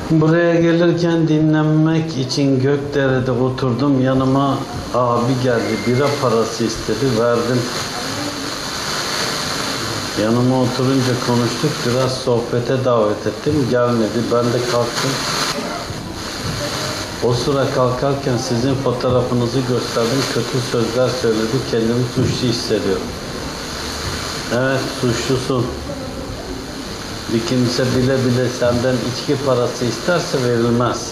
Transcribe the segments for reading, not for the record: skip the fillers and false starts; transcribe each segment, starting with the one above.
Buraya gelirken dinlenmek için Gökdere'de oturdum. Yanıma abi geldi. Bira parası istedi. Verdim. Yanıma oturunca konuştuk. Biraz sohbete davet ettim. Gelmedi. Ben de kalktım. O sıra kalkarken sizin fotoğrafınızı gösterdim. Kötü sözler söyledi. Kendimi suçlu hissediyorum. Evet, suçlusun. Bir kimse bile bile senden içki parası isterse verilmez.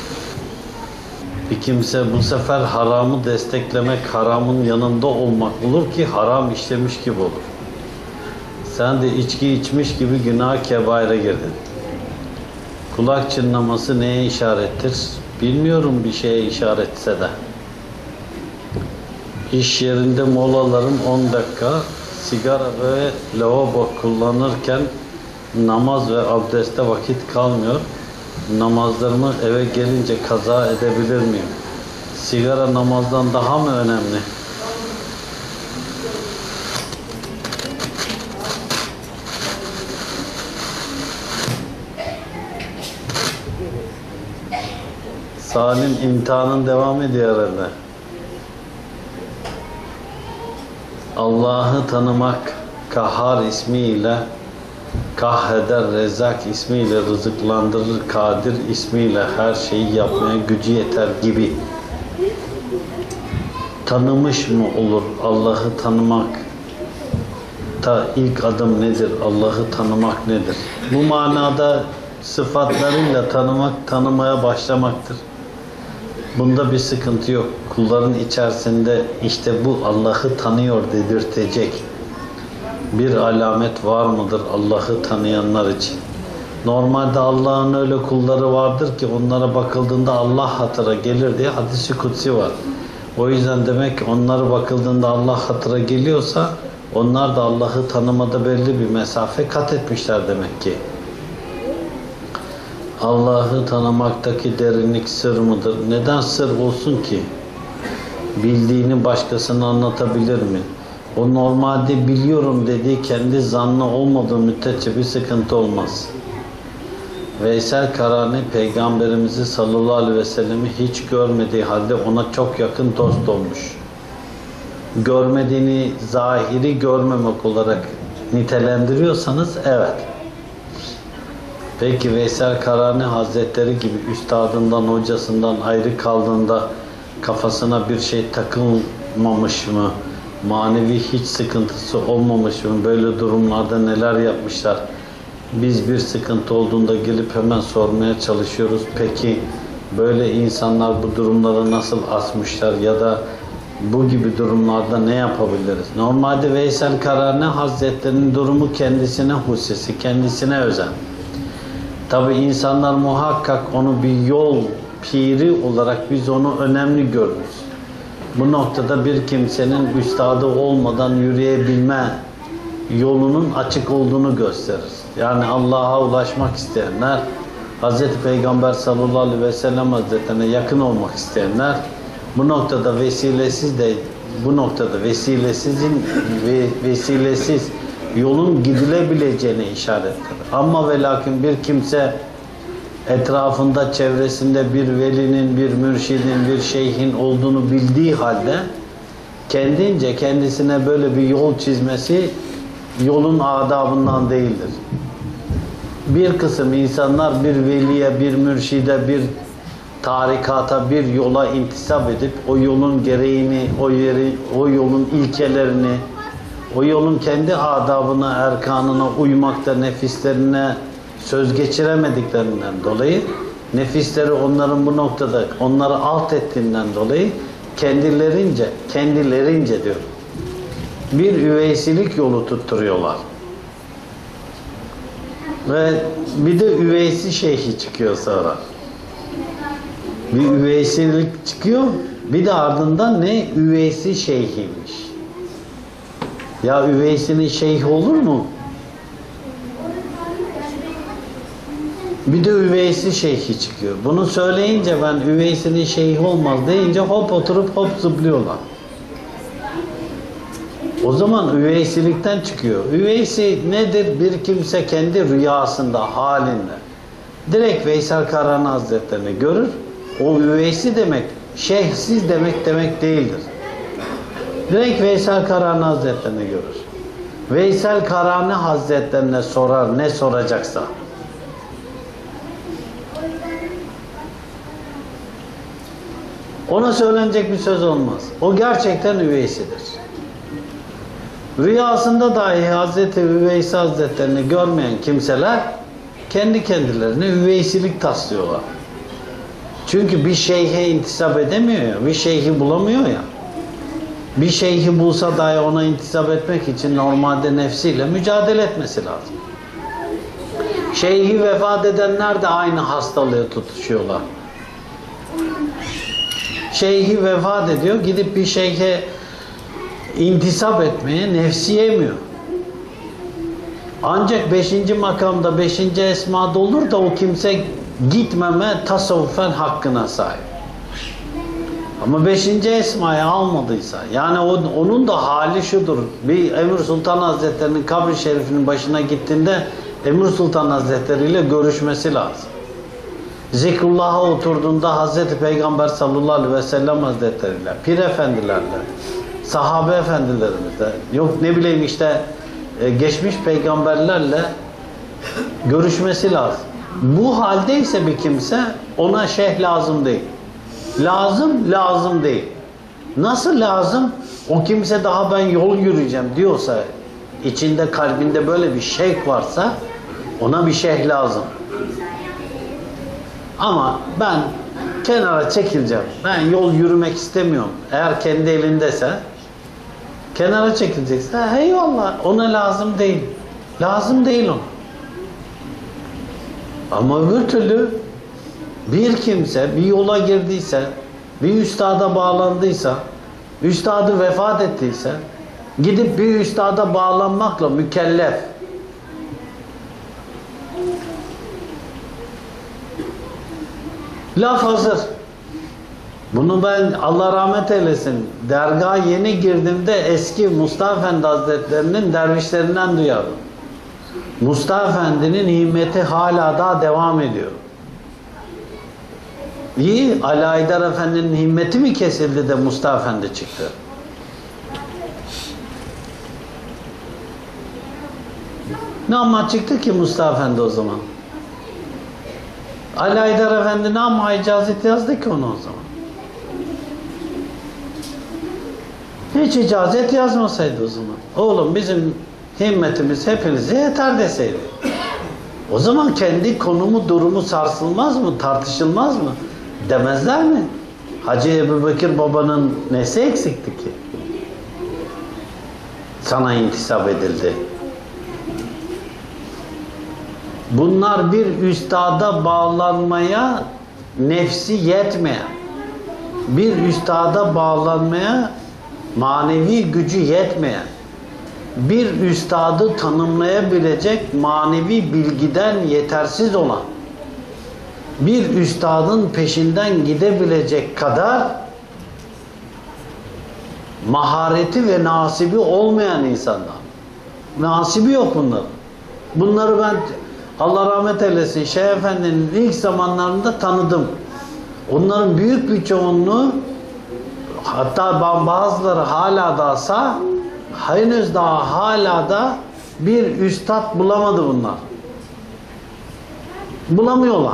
Bir kimse bu sefer haramı desteklemek, haramın yanında olmak olur ki haram işlemiş gibi olur. Sen de içki içmiş gibi günah kebaire girdin. Kulak çınlaması neye işarettir? Bilmiyorum, bir şeye işaretse de. İş yerinde molalarım 10 dakika, sigara ve lavabo kullanırken namaz ve abdeste vakit kalmıyor. Namazlarımı eve gelince kaza edebilir miyim? Sigara namazdan daha mı önemli? Salim, imtihanın devam ediyor herhalde. Allah'ı tanımak, Kahhar ismiyle, Kahheder, Rezzak ismiyle, rızıklandırır, Kadir ismiyle her şeyi yapmaya gücü yeter gibi. Tanımış mı olur Allah'ı tanımak? Ta ilk adım nedir? Allah'ı tanımak nedir? Bu manada sıfatlarıyla tanımak, tanımaya başlamaktır. Bunda bir sıkıntı yok. Kulların içerisinde işte bu Allah'ı tanıyor dedirtecek bir alamet var mıdır Allah'ı tanıyanlar için? Normalde Allah'ın öyle kulları vardır ki onlara bakıldığında Allah hatıra gelir diye hadis-i kutsi var. O yüzden demek ki onlara bakıldığında Allah hatıra geliyorsa onlar da Allah'ı tanımada belli bir mesafe kat etmişler demek ki. Allah'ı tanımaktaki derinlik sır mıdır? Neden sır olsun ki? Bildiğini başkasına anlatabilir mi? O normalde biliyorum dediği kendi zannı olmadığı müddetçe bir sıkıntı olmaz. Veysel Karani Peygamberimizi sallallahu aleyhi ve sellem'i hiç görmediği halde ona çok yakın dost olmuş. Görmediğini zahiri görmemek olarak nitelendiriyorsanız evet. Peki Veysel Karani Hazretleri gibi üstadından, hocasından ayrı kaldığında kafasına bir şey takılmamış mı? Manevi hiç sıkıntısı olmamış mı? Böyle durumlarda neler yapmışlar? Biz bir sıkıntı olduğunda gelip hemen sormaya çalışıyoruz. Peki böyle insanlar bu durumları nasıl asmışlar ya da bu gibi durumlarda ne yapabiliriz? Normalde Veysel Karani Hazretleri'nin durumu kendisine hususi, kendisine özel. Tabi insanlar muhakkak onu bir yol piri olarak biz onu önemli görürüz. Bu noktada bir kimsenin üstadı olmadan yürüyebilme yolunun açık olduğunu gösterir. Yani Allah'a ulaşmak isteyenler, Hz. Peygamber sallallahu aleyhi ve sellem Hazretlerine yakın olmak isteyenler bu noktada vesilesiz yolun gidilebileceğine işarettir. Ama ve lakin bir kimse etrafında, çevresinde bir velinin, bir mürşidin, bir şeyhin olduğunu bildiği halde kendince kendisine böyle bir yol çizmesi yolun adabından değildir. Bir kısım insanlar bir veliye, bir mürşide, bir tarikata, bir yola intisap edip o yolun gereğini, o yolun ilkelerini, o yolun kendi adabına, erkanına uymakta nefislerine söz geçiremediklerinden dolayı, nefisleri onların bu noktada onları alt ettiğinden dolayı kendilerince diyor, bir üveysilik yolu tutturuyorlar. Ve bir de üveysi şeyhi çıkıyor sonra. Bir üveysilik çıkıyor, bir de ardından ne? Üveysi şeyhiymiş. Ya üveysinin şeyhi olur mu? Bir de üveysi şeyhi çıkıyor. Bunu söyleyince ben üveysinin şeyhi olmaz deyince hop oturup hop zıplıyorlar. O zaman üveysilikten çıkıyor. Üveysi nedir? Bir kimse kendi rüyasında, halinde direkt Veysel Karani Hazretlerini görür. O üveysi demek, şeyhsiz demek değildir. Direkt Veysel Karani Hazretlerini görür. Veysel Karani Hazretlerine sorar ne soracaksa. Ona söylenecek bir söz olmaz. O gerçekten üveysidir. Rüyasında dahi Hazreti Üveysi Hazretlerini görmeyen kimseler kendi kendilerine üveysilik taslıyorlar. Çünkü bir şeyhe intisap edemiyor ya, bir şeyhi bulamıyor ya. Bir şeyhi bulsa dahi ona intisap etmek için normalde nefsiyle mücadele etmesi lazım. Şeyhi vefat edenler de aynı hastalığı tutuşuyorlar. Şeyhi vefat ediyor, gidip bir şeyhe intisap etmeye nefsi yemiyor. Ancak 5. makamda 5. esmada olur da o kimse gitmeme tasavvufen hakkına sahip. Ama 5. esmayı almadıysa, yani onun da hali şudur. Bir Emir Sultan Hazretleri'nin kabri şerifinin başına gittiğinde Emir Sultan Hazretleri ile görüşmesi lazım. Zikrullah'a oturduğunda Hazreti Peygamber sallallahu aleyhi ve sellem Hazretleriyle, Pir Efendilerle, sahabe efendilerimizle, yok ne bileyim işte geçmiş peygamberlerle görüşmesi lazım. Bu haldeyse bir kimse ona şeyh lazım değil. Lazım değil. Nasıl lazım? O kimse daha ben yol yürüyeceğim diyorsa, içinde kalbinde böyle bir şevk varsa ona bir şeyh lazım. Ama ben kenara çekileceğim, ben yol yürümek istemiyorum. Eğer kendi elindeyse kenara çekilecekse eyvallah, ona lazım değil. Lazım değil ona. Ama öbür türlü bir kimse bir yola girdiyse, bir üstada bağlandıysa, üstadı vefat ettiyse, gidip bir üstada bağlanmakla mükellef. Laf hazır. Bunu ben Allah rahmet eylesin, dergaha yeni girdiğimde eski Mustafa Efendi Hazretlerinin dervişlerinden duyardım. Mustafa Efendi'nin himmeti hala daha devam ediyor. İyi, Ali Aydar Efendi'nin himmeti mi kesildi de Mustafa Efendi çıktı? Ne ama çıktı ki Mustafa Efendi o zaman? Ali Aydar Efendi ne ama icazet yazdı ki onu o zaman? Hiç icazet yazmasaydı o zaman. Oğlum bizim himmetimiz hepinize yeter deseydi. O zaman kendi konumu, durumu sarsılmaz mı? Tartışılmaz mı? Demezler mi? Hacı Ebubekir babanın nesi eksikti ki? Sana intisap edildi. Bunlar bir üstada bağlanmaya nefsi yetmeyen, bir üstada bağlanmaya manevi gücü yetmeyen, bir üstadı tanımlayabilecek manevi bilgiden yetersiz olan, bir üstadın peşinden gidebilecek kadar mahareti ve nasibi olmayan insanlar. Nasibi yok bunların. Bunları ben Allah rahmet eylesin Şeyh Efendi'nin ilk zamanlarında tanıdım. Onların büyük bir çoğunluğu, hatta bazıları hala da sağ, henüz daha hala da bir üstad bulamadı bunlar. Bulamıyorlar.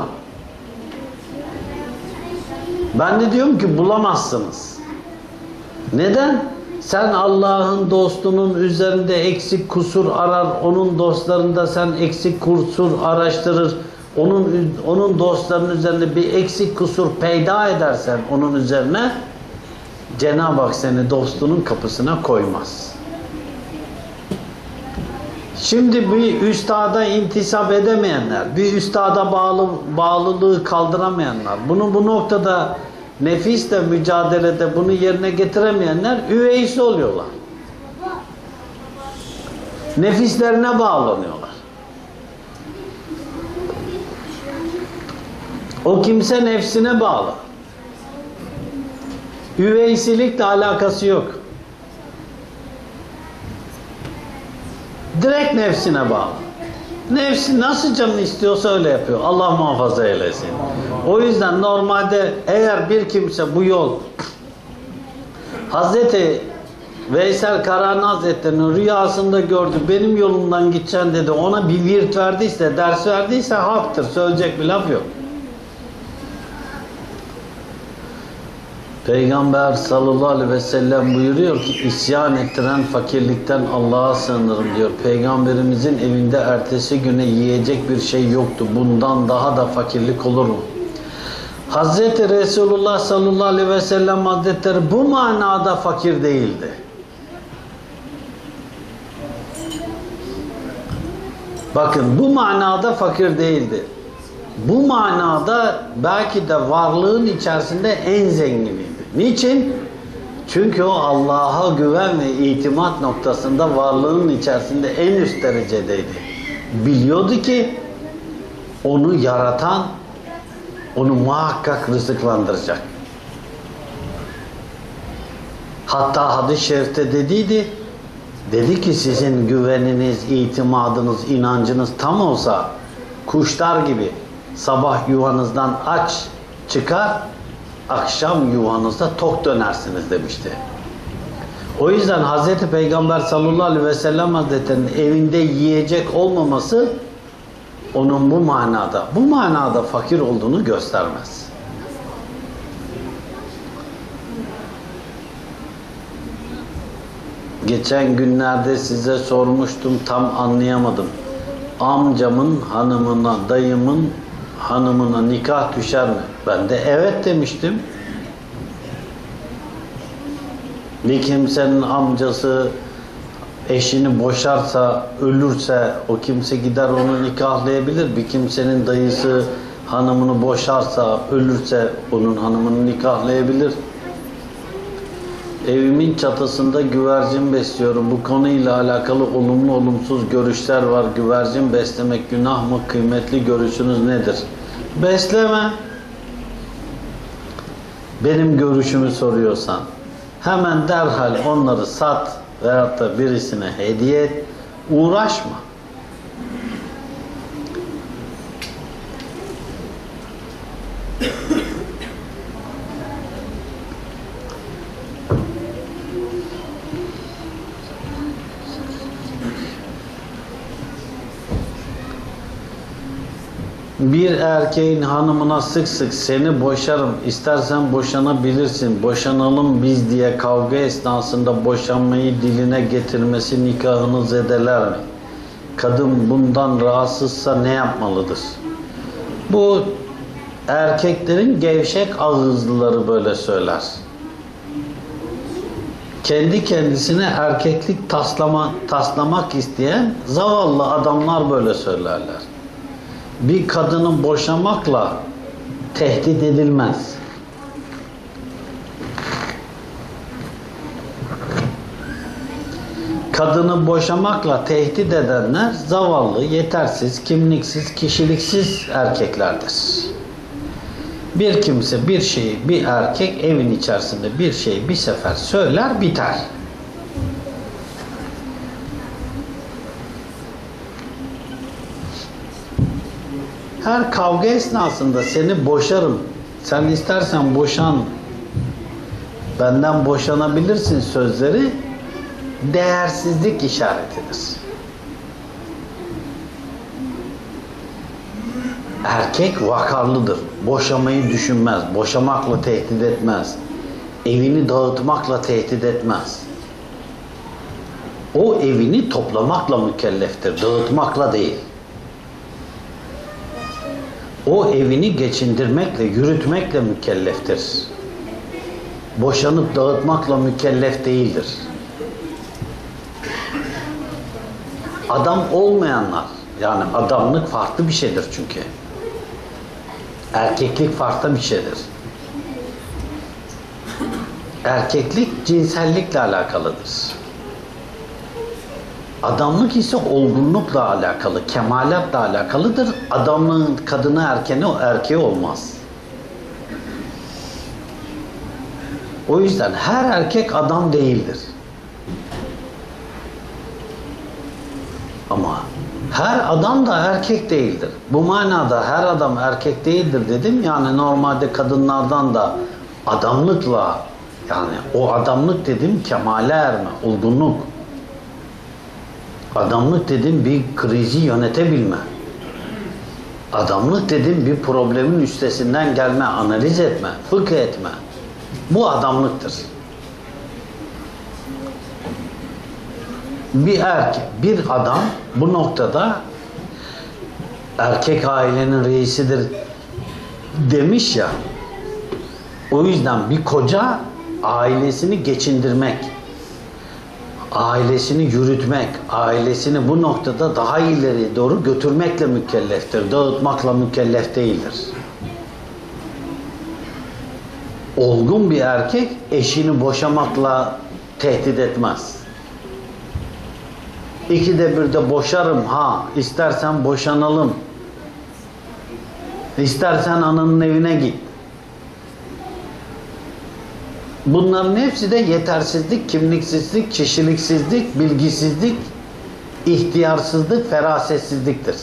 Ben de diyorum ki bulamazsınız. Neden? Sen Allah'ın dostunun üzerinde eksik kusur arar, onun dostlarında sen eksik kusur araştırır, onun dostlarının üzerinde bir eksik kusur peyda edersen onun üzerine, Cenab-ı Hak seni dostunun kapısına koymaz. Şimdi bir üstada intisap edemeyenler, bir üstada bağlılığı kaldıramayanlar, bunu bu noktada nefisle mücadelede bunu yerine getiremeyenler üveysi oluyorlar. Nefislerine bağlanıyorlar. O kimse nefsine bağlı. Üveysilikle alakası yok. Direkt nefsine bağlı. Nefsi nasıl canını istiyorsa öyle yapıyor. Allah muhafaza eylesin. O yüzden normalde eğer bir kimse bu yol Hazreti Veysel Karani Hazretleri'nin rüyasında gördü, benim yolumdan gideceksin dedi, ona bir virt verdiyse, ders verdiyse haktır, söyleyecek bir laf yok. Peygamber sallallahu aleyhi ve sellem buyuruyor ki, isyan ettiren fakirlikten Allah'a sığınırım diyor. Peygamberimizin evinde ertesi güne yiyecek bir şey yoktu. Bundan daha da fakirlik olur mu? Hazreti Resulullah sallallahu aleyhi ve sellem Hazretleri bu manada fakir değildi. Bakın, bu manada fakir değildi. Bu manada belki de varlığın içerisinde en zenginiydi. Niçin? Çünkü o Allah'a güven ve itimat noktasında varlığın içerisinde en üst derecedeydi. Biliyordu ki onu yaratan onu muhakkak rızıklandıracak. Hatta hadis-i şerifte dedi ki sizin güveniniz, itimadınız, inancınız tam olsa kuşlar gibi sabah yuvanızdan aç çıkar, akşam yuvanızda tok dönersiniz demişti. O yüzden Hazreti Peygamber sallallahu aleyhi ve sellem Hazretleri'nin evinde yiyecek olmaması onun bu manada fakir olduğunu göstermez. Geçen günlerde size sormuştum, tam anlayamadım. Amcamın hanımına, dayımın hanımına nikah düşer mi? Ben de evet demiştim. Bir kimsenin amcası eşini boşarsa, ölürse o kimse gider onu nikahlayabilir. Bir kimsenin dayısı hanımını boşarsa, ölürse onun hanımını nikahlayabilir. Evimin çatısında güvercin besliyorum. Bu konuyla alakalı olumlu olumsuz görüşler var. Güvercin beslemek günah mı? Kıymetli görüşünüz nedir? Besleme. Benim görüşümü soruyorsan hemen derhal onları sat veyahut da birisine hediye et. Uğraşma. Bir erkeğin hanımına sık sık seni boşarım, istersen boşanabilirsin, boşanalım biz diye kavga esnasında boşanmayı diline getirmesi nikahını zedeler mi? Kadın bundan rahatsızsa ne yapmalıdır? Bu erkeklerin gevşek ağızlıları böyle söyler. Kendi kendisine erkeklik taslamak isteyen zavallı adamlar böyle söylerler. Bir kadını boşamakla tehdit edilmez. Kadını boşamakla tehdit edenler zavallı, yetersiz, kimliksiz, kişiliksiz erkeklerdir. Bir kimse bir şeyi, bir erkek evin içerisinde bir şeyi bir sefer söyler, biter. Her kavga esnasında seni boşarım, sen istersen boşan, benden boşanabilirsin sözleri değersizlik işaretidir. Erkek vakarlıdır, boşamayı düşünmez, boşamakla tehdit etmez, evini dağıtmakla tehdit etmez. O evini toplamakla mükelleftir, dağıtmakla değil. O evini geçindirmekle, yürütmekle mükelleftir. Boşanıp dağıtmakla mükellef değildir. Adam olmayanlar, yani adamlık farklı bir şeydir çünkü. Erkeklik farklı bir şeydir. Erkeklik cinsellikle alakalıdır. Adamlık ise olgunlukla alakalı, kemalatla alakalıdır. Adamlığın kadını erkeği olmaz. O yüzden her erkek adam değildir. Ama Her adam da erkek değildir. Bu manada her adam erkek değildir dedim. Yani normalde kadınlardan da adamlıkla, yani o adamlık dedim kemale erme, olgunluk. Adamlık dedim bir krizi yönetebilme. Adamlık dedim bir problemin üstesinden gelme, analiz etme, fıkh etme. Bu adamlıktır. Bir erkek, bir adam bu noktada erkek ailenin reisidir demiş ya. O yüzden bir koca ailesini geçindirmek, ailesini yürütmek, ailesini bu noktada daha ileri doğru götürmekle mükelleftir. Dağıtmakla mükellef değildir. Olgun bir erkek eşini boşamakla tehdit etmez. İkide bir de boşarım ha, istersen boşanalım. İstersen ananın evine git. Bunların hepsi de yetersizlik, kimliksizlik, kişiliksizlik, bilgisizlik, ihtiyarsızlık, ferasetsizliktir.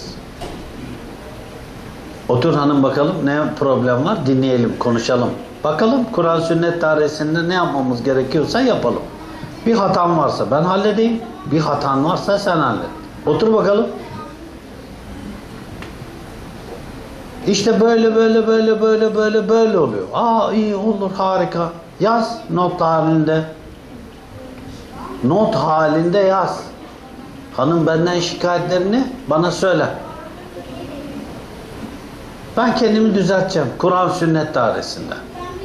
Otur hanım bakalım ne problem var, dinleyelim, konuşalım. Bakalım Kur'an sünnet dairesinde ne yapmamız gerekiyorsa yapalım. Bir hatan varsa ben halledeyim, bir hatan varsa sen hallet. Otur bakalım. İşte böyle oluyor. Aa iyi olur, harika. Yaz not halinde. Not halinde yaz. Hanım benden şikayetlerini bana söyle. Ben kendimi düzelteceğim. Kur'an sünnet dairesinde.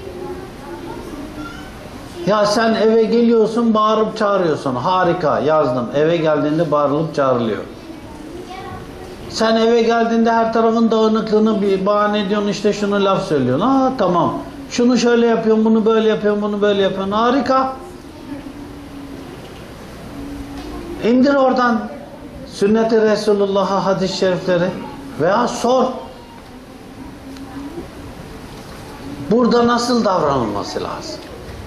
Ya sen eve geliyorsun, bağırıp çağırıyorsun. Harika, yazdım. Eve geldiğinde bağırılıp çağrılıyor. Sen eve geldiğinde her tarafın dağınıklığını bir bahane ediyorsun, işte şunu laf söylüyorsun. Aa tamam. Şunu şöyle yapıyorum, bunu böyle yapıyorum, bunu böyle yapıyorum. Harika. İndir oradan sünnet-i Resulullah'a hadis-i şerifleri veya sor. Burada nasıl davranılması lazım?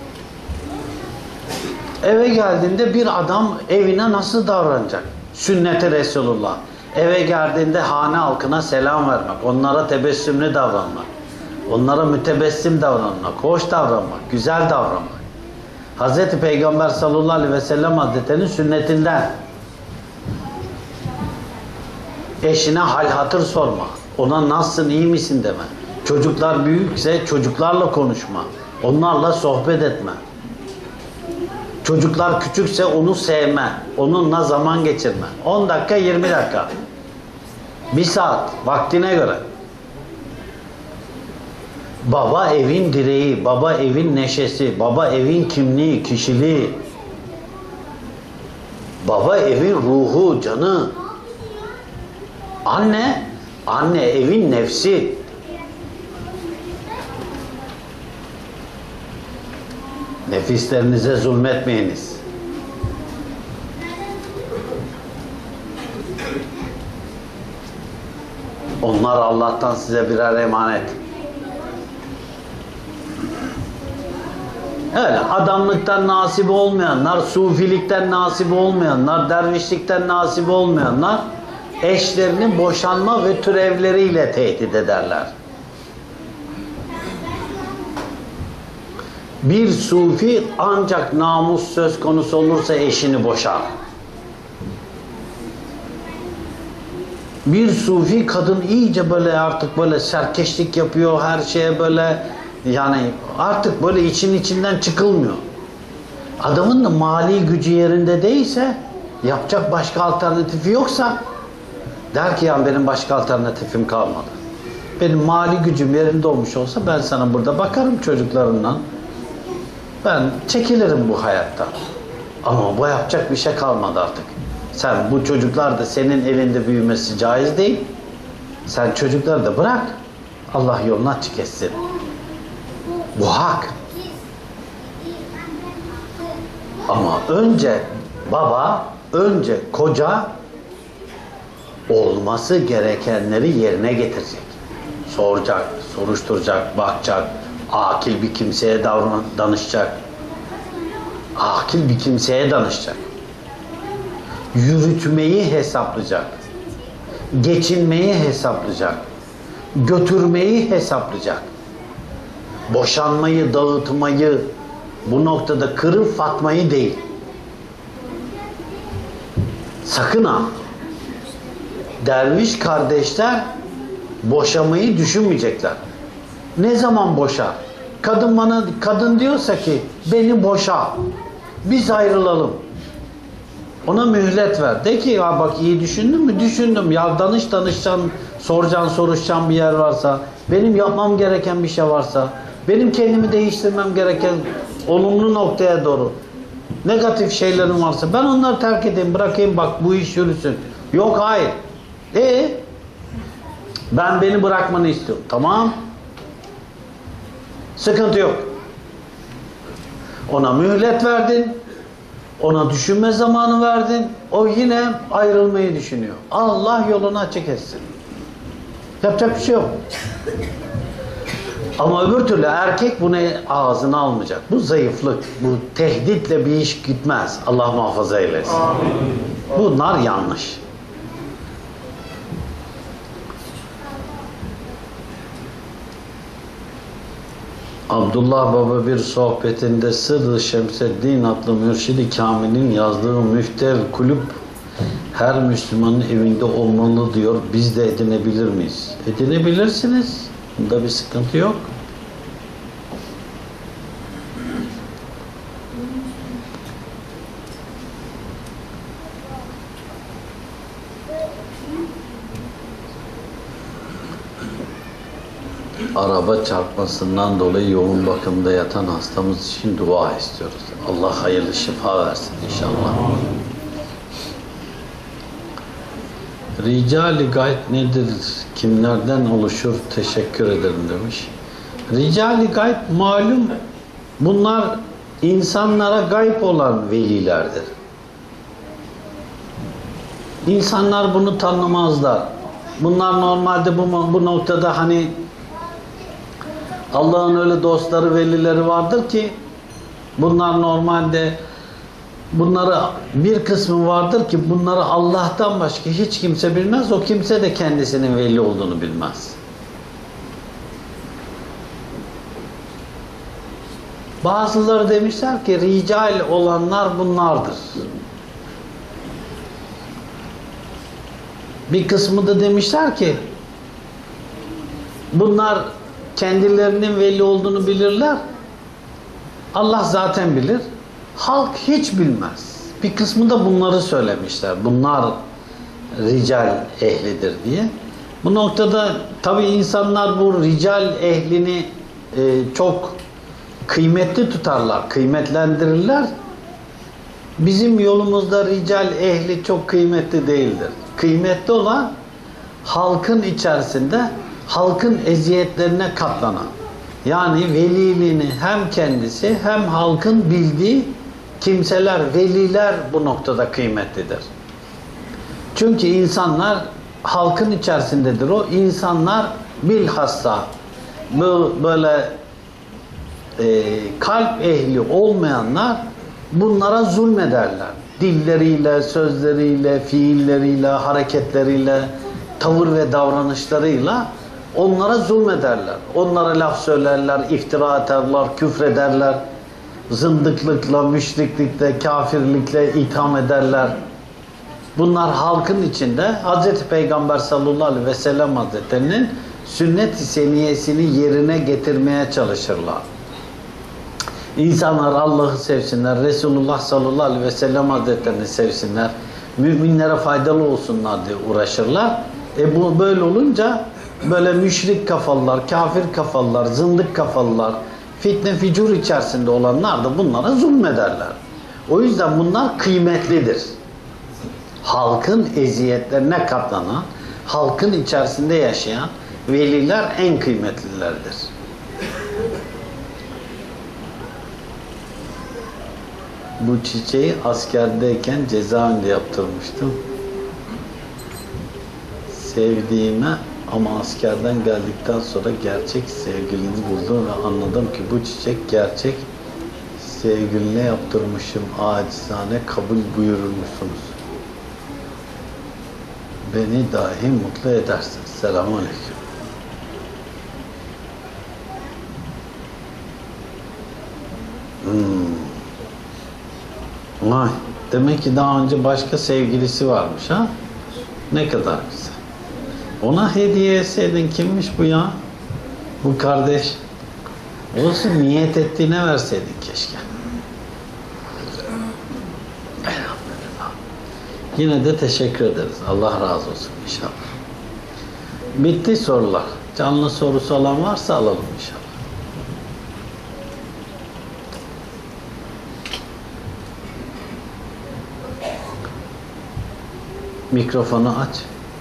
Eve geldiğinde bir adam evine nasıl davranacak? Sünnet-i Resulullah. Eve geldiğinde hane halkına selam vermek, onlara tebessümlü davranmak, onlara mütebessim davranmak, hoş davranmak, güzel davranmak. Hz. Peygamber sallallahu aleyhi ve sellem Hazretleri'nin sünnetinden. Eşine hal hatır sorma, ona nasılsın, iyi misin deme. Çocuklar büyükse çocuklarla konuşma, onlarla sohbet etme. Çocuklar küçükse onu sevme, onunla zaman geçirme. 10 dakika, 20 dakika. 1 saat, vaktine göre. Baba evin direği, baba evin neşesi, baba evin kimliği, kişiliği. Baba evin ruhu, canı. Anne evin nefsi. Nefislerinize zulmetmeyiniz. Onlar Allah'tan size birer emanet. Öyle adamlıktan nasibi olmayanlar, sufilikten nasibi olmayanlar, dervişlikten nasibi olmayanlar eşlerini boşanma ve türevleriyle tehdit ederler. Bir sufi ancak namus söz konusu olursa eşini boşar. Bir sufi kadın iyice böyle artık böyle serkeşlik yapıyor, her şeye böyle, yani artık böyle içinden çıkılmıyor. Adamın da mali gücü yerinde değilse, yapacak başka alternatifi yoksa der ki ya benim başka alternatifim kalmadı. Benim mali gücüm yerinde olmuş olsa ben sana burada bakarım çocuklarımla. Ben çekilirim bu hayattan. Ama bu yapacak bir şey kalmadı artık. Sen bu çocuklar da senin elinde büyümesi caiz değil. Sen çocukları da bırak. Allah yoluna açık etsin. Bu hak. Ama önce baba, önce koca olması gerekenleri yerine getirecek. Soracak, soruşturacak, bakacak. Akil bir kimseye danışacak. Akil bir kimseye danışacak. Yürütmeyi hesaplayacak. geçinmeyi hesaplayacak, götürmeyi hesaplayacak, boşanmayı, dağıtmayı, bu noktada kırıp fatmayı değil. Sakın ha! Derviş kardeşler boşamayı düşünmeyecekler. Ne zaman boşar? Kadın diyorsa ki beni boşa, biz ayrılalım. Ona mühlet ver. De ki ya bak, iyi düşündün mü? Düşündüm. Ya danışacaksın, soracaksın, soruşacaksın bir yer varsa, benim yapmam gereken bir şey varsa, benim kendimi değiştirmem gereken olumlu noktaya doğru negatif şeylerim varsa ben onları terk edeyim, bırakayım, bak bu iş yürüsün. Yok, hayır. Ben beni bırakmanı istiyorum. Tamam. Sıkıntı yok. Ona mühlet verdin. Ona düşünme zamanı verdin. O yine ayrılmayı düşünüyor. Allah yolunu açık etsin. Yapacak bir şey yok. Ama öbür türlü erkek bunu ağzına almayacak. Bu zayıflık, bu tehditle bir iş gitmez. Allah muhafaza eylesin. Amin. Bunlar yanlış. Abdullah Baba bir sohbetinde Sırrı Şemseddin adlı Mürşid-i Kamil'in yazdığı Müftel Kulüp her Müslümanın evinde olmalı diyor. Biz de edinebilir miyiz? Edinebilirsiniz. Bunda bir sıkıntı yok. Araba çarpmasından dolayı yoğun bakımda yatan hastamız için dua istiyoruz. Allah hayırlı şifa versin inşallah. Rical-i gayb nedir? Kimlerden oluşur? Teşekkür ederim demiş. Rical-i gayb malum, bunlar insanlara gayb olan velilerdir. İnsanlar bunu tanımazlar. Bunlar normalde bu noktada hani Allah'ın öyle dostları, velileri vardır ki bunlar normalde bir kısmı vardır ki bunları Allah'tan başka hiç kimse bilmez. O kimse de kendisinin veli olduğunu bilmez. Bazıları demişler ki rical olanlar bunlardır. Bir kısmı da demişler ki bunlar kendilerinin veli olduğunu bilirler. Allah zaten bilir. Halk hiç bilmez. Bir kısmı da bunları söylemişler. Bunlar rical ehlidir diye. Bu noktada tabii insanlar bu rical ehlini çok kıymetli tutarlar, kıymetlendirirler. Bizim yolumuzda rical ehli çok kıymetli değildir. Kıymetli olan halkın içerisinde halkın eziyetlerine katlanan, yani veliliğini hem kendisi hem halkın bildiği kimseler, veliler bu noktada kıymetlidir. Çünkü insanlar halkın içerisindedir. O insanlar bilhassa böyle kalp ehli olmayanlar bunlara zulmederler. Dilleriyle, sözleriyle, fiilleriyle, hareketleriyle, tavır ve davranışlarıyla onlara zulmederler. Onlara laf söylerler, iftira atarlar, küfrederler. Zındıklıkla, müşriklikle, kafirlikle itham ederler. Bunlar halkın içinde Hz. Peygamber sallallahu aleyhi ve sellem Hazretleri'nin sünnet-i seniyesini yerine getirmeye çalışırlar. İnsanlar Allah'ı sevsinler, Resulullah sallallahu aleyhi ve sellem Hazretlerini sevsinler, müminlere faydalı olsunlar diye uğraşırlar. Bu böyle olunca böyle müşrik kafalılar, kafir kafalılar, zındık kafalılar, fitne ficur içerisinde olanlar da bunlara zulmederler. O yüzden bunlar kıymetlidir. Halkın eziyetlerine katlanan, halkın içerisinde yaşayan veliler en kıymetlilerdir. Bu çiçeği askerdeyken cezaevinde yaptırmıştım. Sevdiğime ama askerden geldikten sonra gerçek sevgilini buldum ve anladım ki bu çiçek gerçek sevgiline yaptırmışım. Acizane kabul buyurur musunuz? beni dahi mutlu edersin. Selamun Aleyküm. Vay, demek ki daha önce başka sevgilisi varmış ha? Ne kadar güzel. Ona hediye etseydin, kimmiş bu ya? Bu kardeş. Olsun, niyet ettiğine verseydin keşke. Elhamdülillah. Yine de teşekkür ederiz. Allah razı olsun inşallah. Bitti sorular. Canlı sorusu olan varsa alalım inşallah. Mikrofonu aç.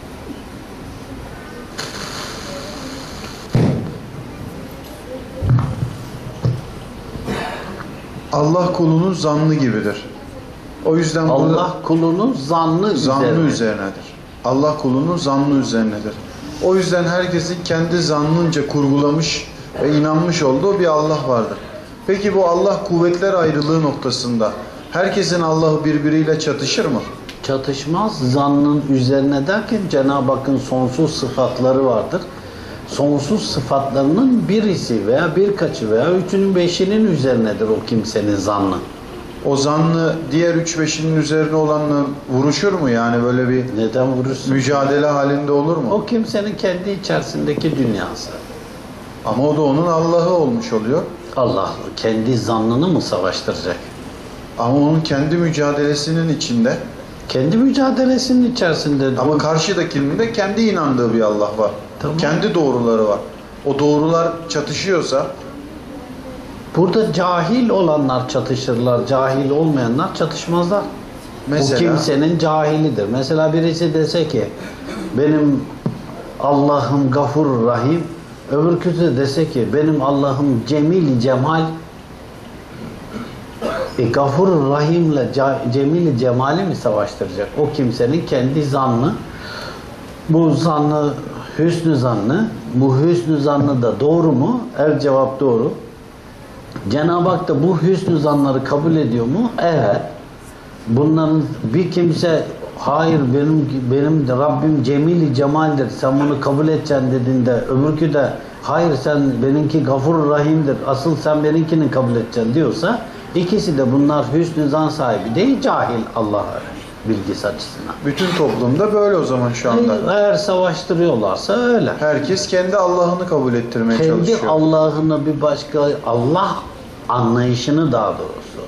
Allah kulunun zannı gibidir. O yüzden Allah kulunun zannı üzerinedir. Allah kulunun zannı üzerinedir. O yüzden herkesin kendi zannınca kurgulamış ve inanmış olduğu bir Allah vardır. Peki bu Allah kuvvetler ayrılığı noktasında herkesin Allah'ı birbiriyle çatışır mı? Çatışmaz. Zannın üzerine derken Cenab-ı Hakk'ın sonsuz sıfatları vardır. Sonsuz sıfatlarının birisi veya birkaçı veya üçünün beşinin üzerinedir o kimsenin zannı. O zannı diğer 3-5'inin üzerine olanla vuruşur mu? Yani böyle bir Neden vurursun? mücadele halinde olur mu? O kimsenin kendi içerisindeki dünyası. Ama o da onun Allah'ı olmuş oluyor. Allah kendi zannını mı savaştıracak? Ama onun kendi mücadelesinin içinde. Kendi mücadelesinin içerisinde. Ama karşıdakinin de kendi inandığı bir Allah var. Tamam. Kendi doğruları var. O doğrular çatışıyorsa Burada cahil olanlar çatışırlar, cahil olmayanlar çatışmazlar. mesela Bu kimsenin cahilidir. Mesela birisi dese ki benim Allah'ım Gafur Rahim, öbürküsü de dese ki benim Allah'ım Cemil Cemal. Gafur Rahim'le Cemil Cemal'i mi savaştıracak? O kimsenin kendi zannı. Bu zannı hüsnü zannı. Bu hüsnü zannı da doğru mu? El cevap doğru. Cenab-ı Hak da bu hüsnü zanları kabul ediyor mu? Evet. Bunların bir kimse hayır benim de Rabbim Cemil Cemal'dir, sen bunu kabul edeceksin dediğinde öbürkü de hayır sen benimki Gafur Rahim'dir, asıl sen benimkini kabul edeceksin diyorsa ikisi de bunlar hüsnü zan sahibi değil, cahil Allah bilgisi açısından. bütün toplumda böyle o zaman şu anda. Eğer savaştırıyorlarsa öyle. Herkes kendi Allah'ını kabul ettirmeye Kendi çalışıyor. Allah'ını bir başka Allah anlayışını daha doğrusu.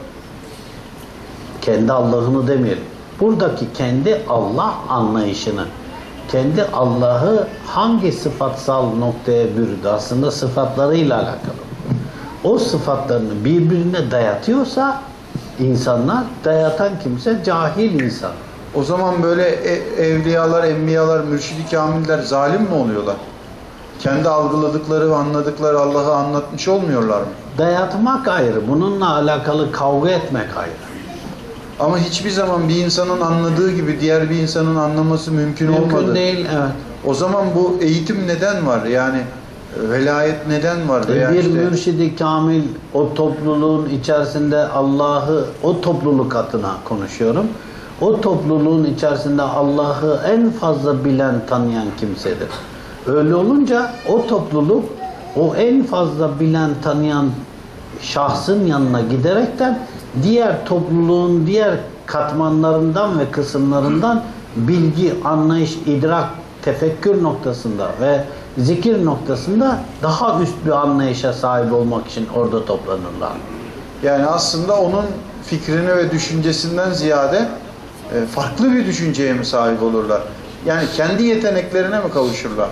Kendi Allah'ını demeyelim. Buradaki kendi Allah anlayışını, kendi Allah'ı hangi sıfatsal noktaya bürüdü? Aslında sıfatlarıyla alakalı. O sıfatlarını birbirine dayatıyorsa insanlar, dayatan kimse cahil insan. O zaman böyle evliyalar, enbiyalar, mürşid-i kamiller zalim mi oluyorlar? Kendi algıladıkları ve anladıkları Allah'ı anlatmış olmuyorlar mı? Dayatmak ayrı, bununla alakalı kavga etmek ayrı. Ama hiçbir zaman bir insanın anladığı gibi diğer bir insanın anlaması mümkün olmadı. Mümkün değil, evet. O zaman bu eğitim neden var? Yani velayet neden var? Veya Bir işte mürşidi kamil o topluluğun içerisinde Allah'ı, o topluluk adına konuşuyorum. O topluluğun içerisinde Allah'ı en fazla bilen, tanıyan kimsedir. Öyle olunca o topluluk o en fazla bilen, tanıyan şahsın yanına giderekten diğer topluluğun diğer katmanlarından ve kısımlarından bilgi, anlayış, idrak, tefekkür noktasında ve zikir noktasında daha üst bir anlayışa sahip olmak için orada toplanırlar. yani aslında onun fikrini ve düşüncesinden ziyade farklı bir düşünceye mi sahip olurlar? Yani kendi yeteneklerine mi kavuşurlar?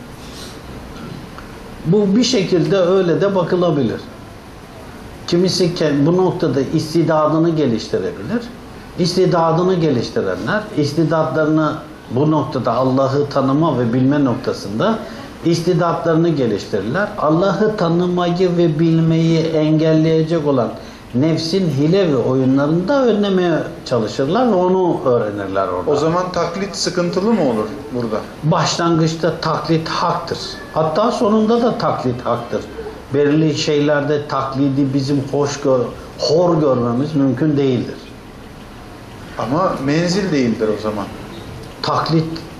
Bu bir şekilde öyle de bakılabilir. Kimisi bu noktada istidadını geliştirebilir. İstidadını geliştirenler, istidatlarını bu noktada Allah'ı tanıma ve bilme noktasında istidatlarını geliştirirler. Allah'ı tanımayı ve bilmeyi engelleyecek olan nefsin hile ve oyunlarını da önlemeye çalışırlar ve onu öğrenirler orada. O zaman taklit sıkıntılı mı olur burada? Başlangıçta taklit haktır. Hatta sonunda da taklit haktır. Belirli şeylerde taklidi bizim hor görmemiz mümkün değildir. Ama menzil değildir o zaman. Taklit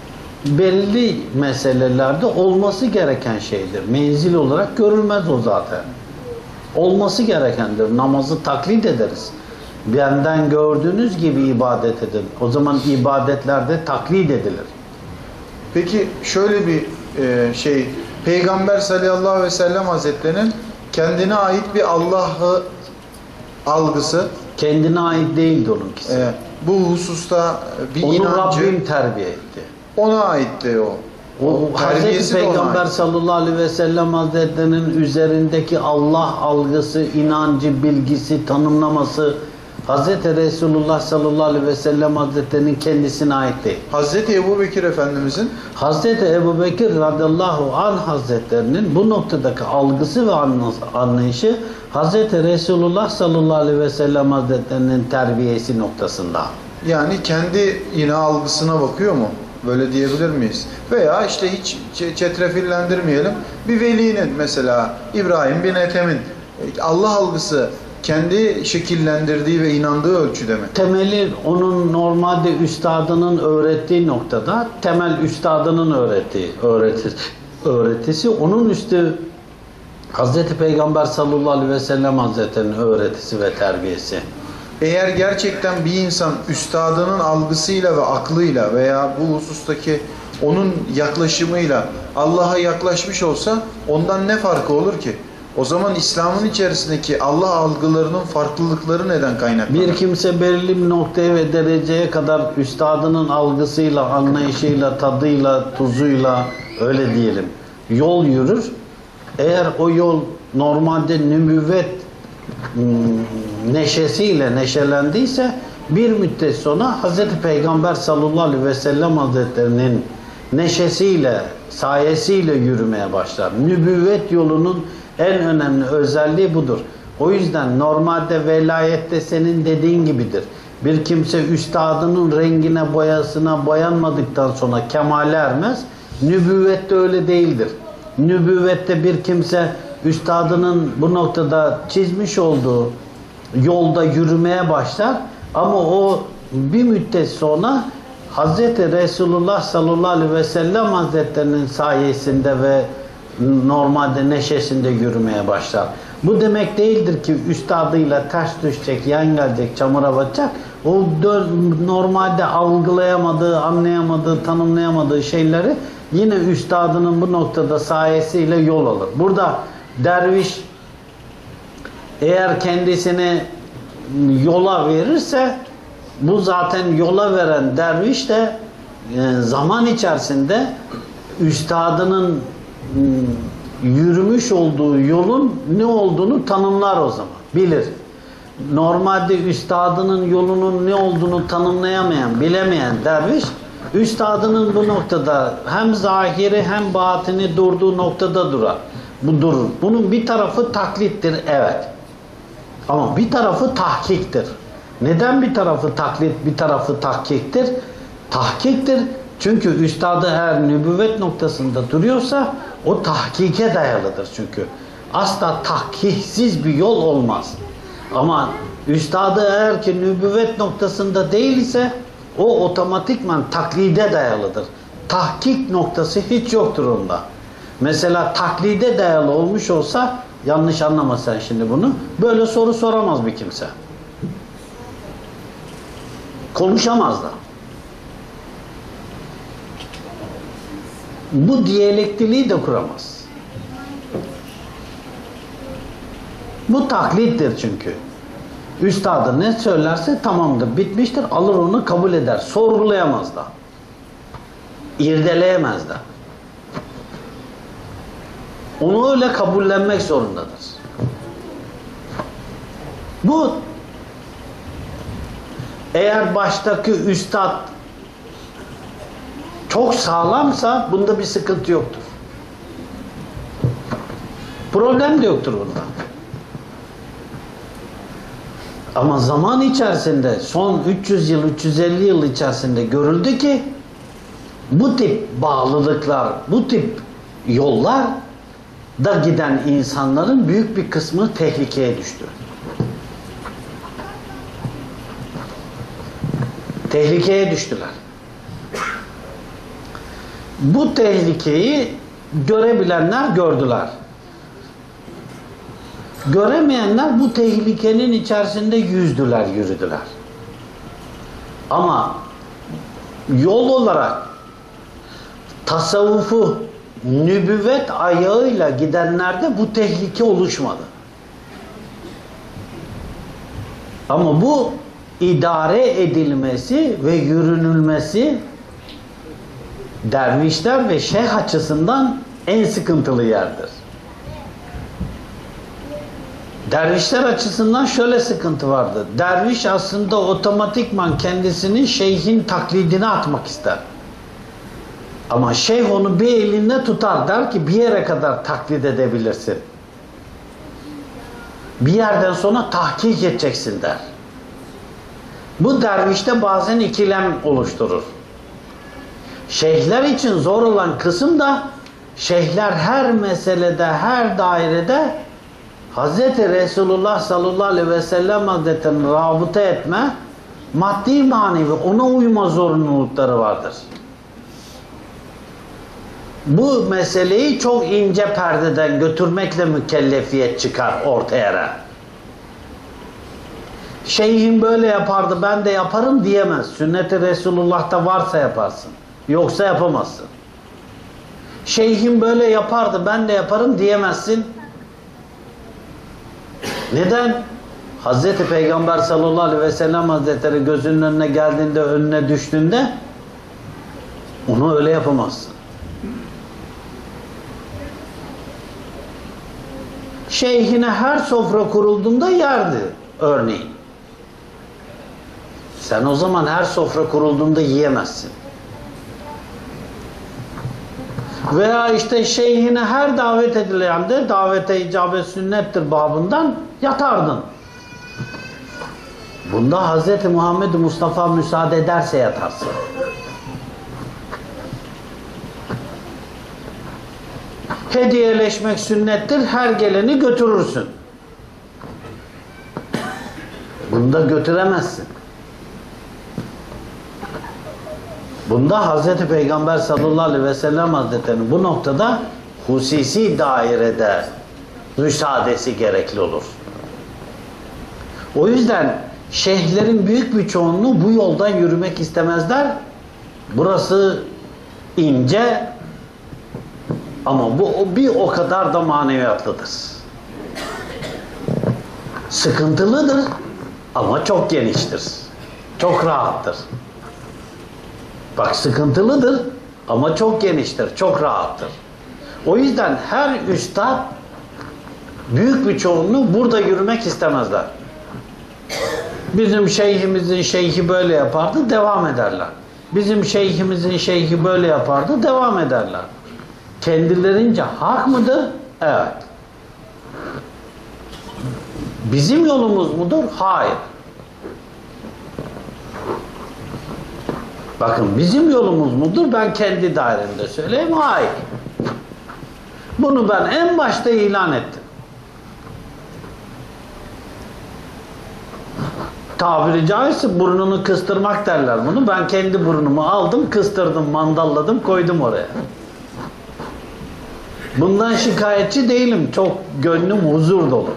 belli meselelerde olması gereken şeydir. Menzil olarak görülmez o zaten. Olması gerekendir. Namazı taklit ederiz. Benden gördüğünüz gibi ibadet edin. O zaman ibadetlerde taklit edilir. Peki şöyle bir Peygamber sallallahu aleyhi ve sellem Hazretleri'nin kendine ait bir Allah'ı algısı, Kendine ait değildi onunkisi. bu hususta bir Onu inancı Rabbim terbiye etti. ona aitti o. O Hazreti terbiyesi de ona Peygamber ait. sallallahu aleyhi ve sellem Hazretlerinin üzerindeki Allah algısı, inancı, bilgisi, tanımlaması Hazreti Resulullah sallallahu aleyhi ve sellem Hazretlerinin kendisine ait değil. Hazreti Ebubekir Efendimizin Hazreti Ebubekir radıyallahu anh Hazretlerinin bu noktadaki algısı ve anlayışı Hazreti Resulullah sallallahu aleyhi ve sellem Hazretlerinin terbiyesi noktasında. yani kendi yine algısına bakıyor mu? Böyle diyebilir miyiz? Veya işte hiç çetrefillendirmeyelim. Bir velinin mesela İbrahim bin Ethem'in Allah algısı kendi şekillendirdiği ve inandığı ölçüde mi? Temeli onun normalde üstadının öğrettiği noktada, temel üstadının öğretisi, onun üstü Hazreti Peygamber sallallahu aleyhi ve sellem Hazretleri'nin öğretisi ve terbiyesi. Eğer gerçekten bir insan üstadının algısıyla ve aklıyla veya bu husustaki onun yaklaşımıyla Allah'a yaklaşmış olsa ondan ne farkı olur ki? O zaman İslam'ın içerisindeki Allah algılarının farklılıkları neden kaynaklanır? Bir kimse belirli bir noktaya ve dereceye kadar üstadının algısıyla, anlayışıyla, tadıyla, tuzuyla öyle diyelim yol yürür. Eğer o yol normalde nübüvvet neşesiyle neşelendiyse bir müddet sonra Hz. Peygamber sallallahu aleyhi ve sellem Hazretlerinin neşesiyle, sayesiyle yürümeye başlar. Nübüvvet yolunun en önemli özelliği budur. O yüzden normalde velayette senin dediğin gibidir. Bir kimse üstadının rengine, boyasına boyanmadıktan sonra kemale ermez. Nübüvvette öyle değildir. Nübüvvette bir kimse üstadının bu noktada çizmiş olduğu yolda yürümeye başlar ama o bir müddet sonra Hz. Resulullah sallallahu aleyhi ve sellem Hazretlerinin sayesinde ve normalde neşesinde yürümeye başlar. Bu demek değildir ki üstadıyla ters düşecek, yan gelecek, çamura batacak. O normalde algılayamadığı, anlayamadığı, tanımlayamadığı şeyleri yine üstadının bu noktada sayesiyle yol alır. Burada derviş eğer kendisini yola verirse bu zaten yola veren derviş de zaman içerisinde üstadının yürümüş olduğu yolun ne olduğunu tanımlar o zaman. Bilir. Normalde üstadının yolunun ne olduğunu tanımlayamayan, bilemeyen derviş üstadının bu noktada hem zahiri hem batini durduğu noktada durar. Bu durur. Bunun bir tarafı taklittir, evet. Ama bir tarafı tahkiktir. Neden bir tarafı taklit, bir tarafı tahkiktir? Tahkiktir. Çünkü üstadı eğer nübüvvet noktasında duruyorsa o tahkike dayalıdır çünkü. Asla tahkiksiz bir yol olmaz. Ama üstadı eğer ki nübüvvet noktasında değil ise o otomatikman taklide dayalıdır. Tahkik noktası hiç yoktur onda. Mesela taklide dayalı olmuş olsa, yanlış anlama sen şimdi bunu, böyle soru soramaz bir kimse. Konuşamaz da. Bu diyalektiliği de kuramaz. Bu taklittir çünkü. Üstadı ne söylerse tamamdır, bitmiştir, alır onu kabul eder. Sorgulayamaz da. İrdeleyemez de. Onu öyle kabullenmek zorundadır. Bu eğer baştaki üstad çok sağlamsa bunda bir sıkıntı yoktur. Problem de yoktur bunda. Ama zaman içerisinde son 300 yıl, 350 yıl içerisinde görüldü ki bu tip bağlılıklar, bu tip yollar da giden insanların büyük bir kısmı tehlikeye düştü. Tehlikeye düştüler. Bu tehlikeyi görebilenler gördüler. Göremeyenler bu tehlikenin içerisinde yüzdüler, yürüdüler. Ama yol olarak tasavvufu nübüvvet ayağıyla gidenlerde bu tehlike oluşmadı. Ama bu idare edilmesi ve yürünülmesi dervişler ve şeyh açısından en sıkıntılı yerdir. Dervişler açısından şöyle sıkıntı vardı. Derviş aslında otomatikman kendisinin şeyhin taklidine atmak ister. Ama şeyh onu bir elinde tutar, der ki bir yere kadar taklit edebilirsin. Bir yerden sonra tahkik edeceksin der. Bu dervişte bazen ikilem oluşturur. Şeyhler için zor olan kısım da şeyhler her meselede, her dairede Hz. Resulullah sallallahu aleyhi ve sellem Hazretleri'ni rabıta etme, maddi manevi ona uyma zorunlulukları vardır. Bu meseleyi çok ince perdeden götürmekle mükellefiyet çıkar ortaya. Şeyhim böyle yapardı, ben de yaparım diyemez. Sünnet-i Resulullah'ta varsa yaparsın. Yoksa yapamazsın. Şeyhim böyle yapardı, ben de yaparım diyemezsin. Neden? Hazreti Peygamber sallallahu aleyhi ve sellem Hazretleri gözünün önüne geldiğinde, önüne düştüğünde onu öyle yapamazsın. Şeyhine her sofra kurulduğunda yerdi örneğin. Sen o zaman her sofra kurulduğunda yiyemezsin. Veya işte şeyhine her davet edilende davete icabet sünnettir babından yatardın. Bunda Hz. Muhammed Mustafa müsaade ederse yatarsın. Hediyeleşmek sünnettir, her geleni götürürsün. Bunda götüremezsin. Bunda Hz. Peygamber sallallahu aleyhi ve sellem Hazretleri'nin bu noktada hususi dairede müsaadesi gerekli olur. O yüzden şeyhlerin büyük bir çoğunluğu bu yoldan yürümek istemezler. Burası ince ama bu bir o kadar da maneviyatlıdır. Sıkıntılıdır ama çok geniştir. Çok rahattır. Bak sıkıntılıdır ama çok geniştir, çok rahattır. O yüzden her üstad büyük bir çoğunluğu burada yürümek istemezler. Bizim şeyhimizin şeyhi böyle yapardı, devam ederler. Bizim şeyhimizin şeyhi böyle yapardı, devam ederler. Kendilerince hak mıdır? Evet. Bizim yolumuz mudur? Hayır. Bakın bizim yolumuz mudur? Ben kendi dairemde söyleyeyim. Hayır. Bunu ben en başta ilan ettim. Tabiri caizse burnunu kıstırmak derler bunu. Ben kendi burnumu aldım, kıstırdım, mandalladım, koydum oraya. Bundan şikayetçi değilim. Çok gönlüm huzur dolu.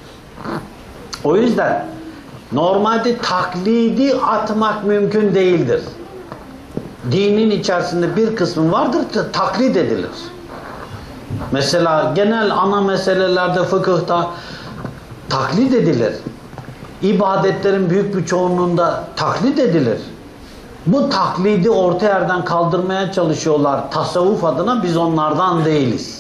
O yüzden normalde taklidi atmak mümkün değildir. Dinin içerisinde bir kısmı vardır ki taklit edilir. Mesela genel ana meselelerde, fıkıhta taklit edilir. İbadetlerin büyük bir çoğunluğunda taklit edilir. Bu taklidi orta yerden kaldırmaya çalışıyorlar tasavvuf adına, biz onlardan değiliz.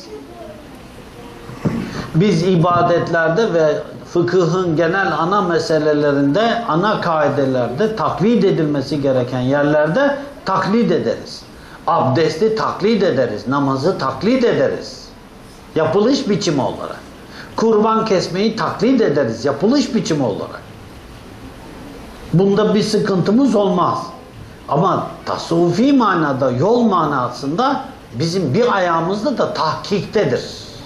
Biz ibadetlerde ve fıkıhın genel ana meselelerinde, ana kaidelerde taklit edilmesi gereken yerlerde taklit ederiz. Abdesti taklit ederiz, namazı taklit ederiz. Yapılış biçimi olarak. Kurban kesmeyi taklit ederiz, yapılış biçimi olarak. Bunda bir sıkıntımız olmaz. Ama tasavvufi manada, yol manasında bizim bir ayağımızda da tahkiktedir.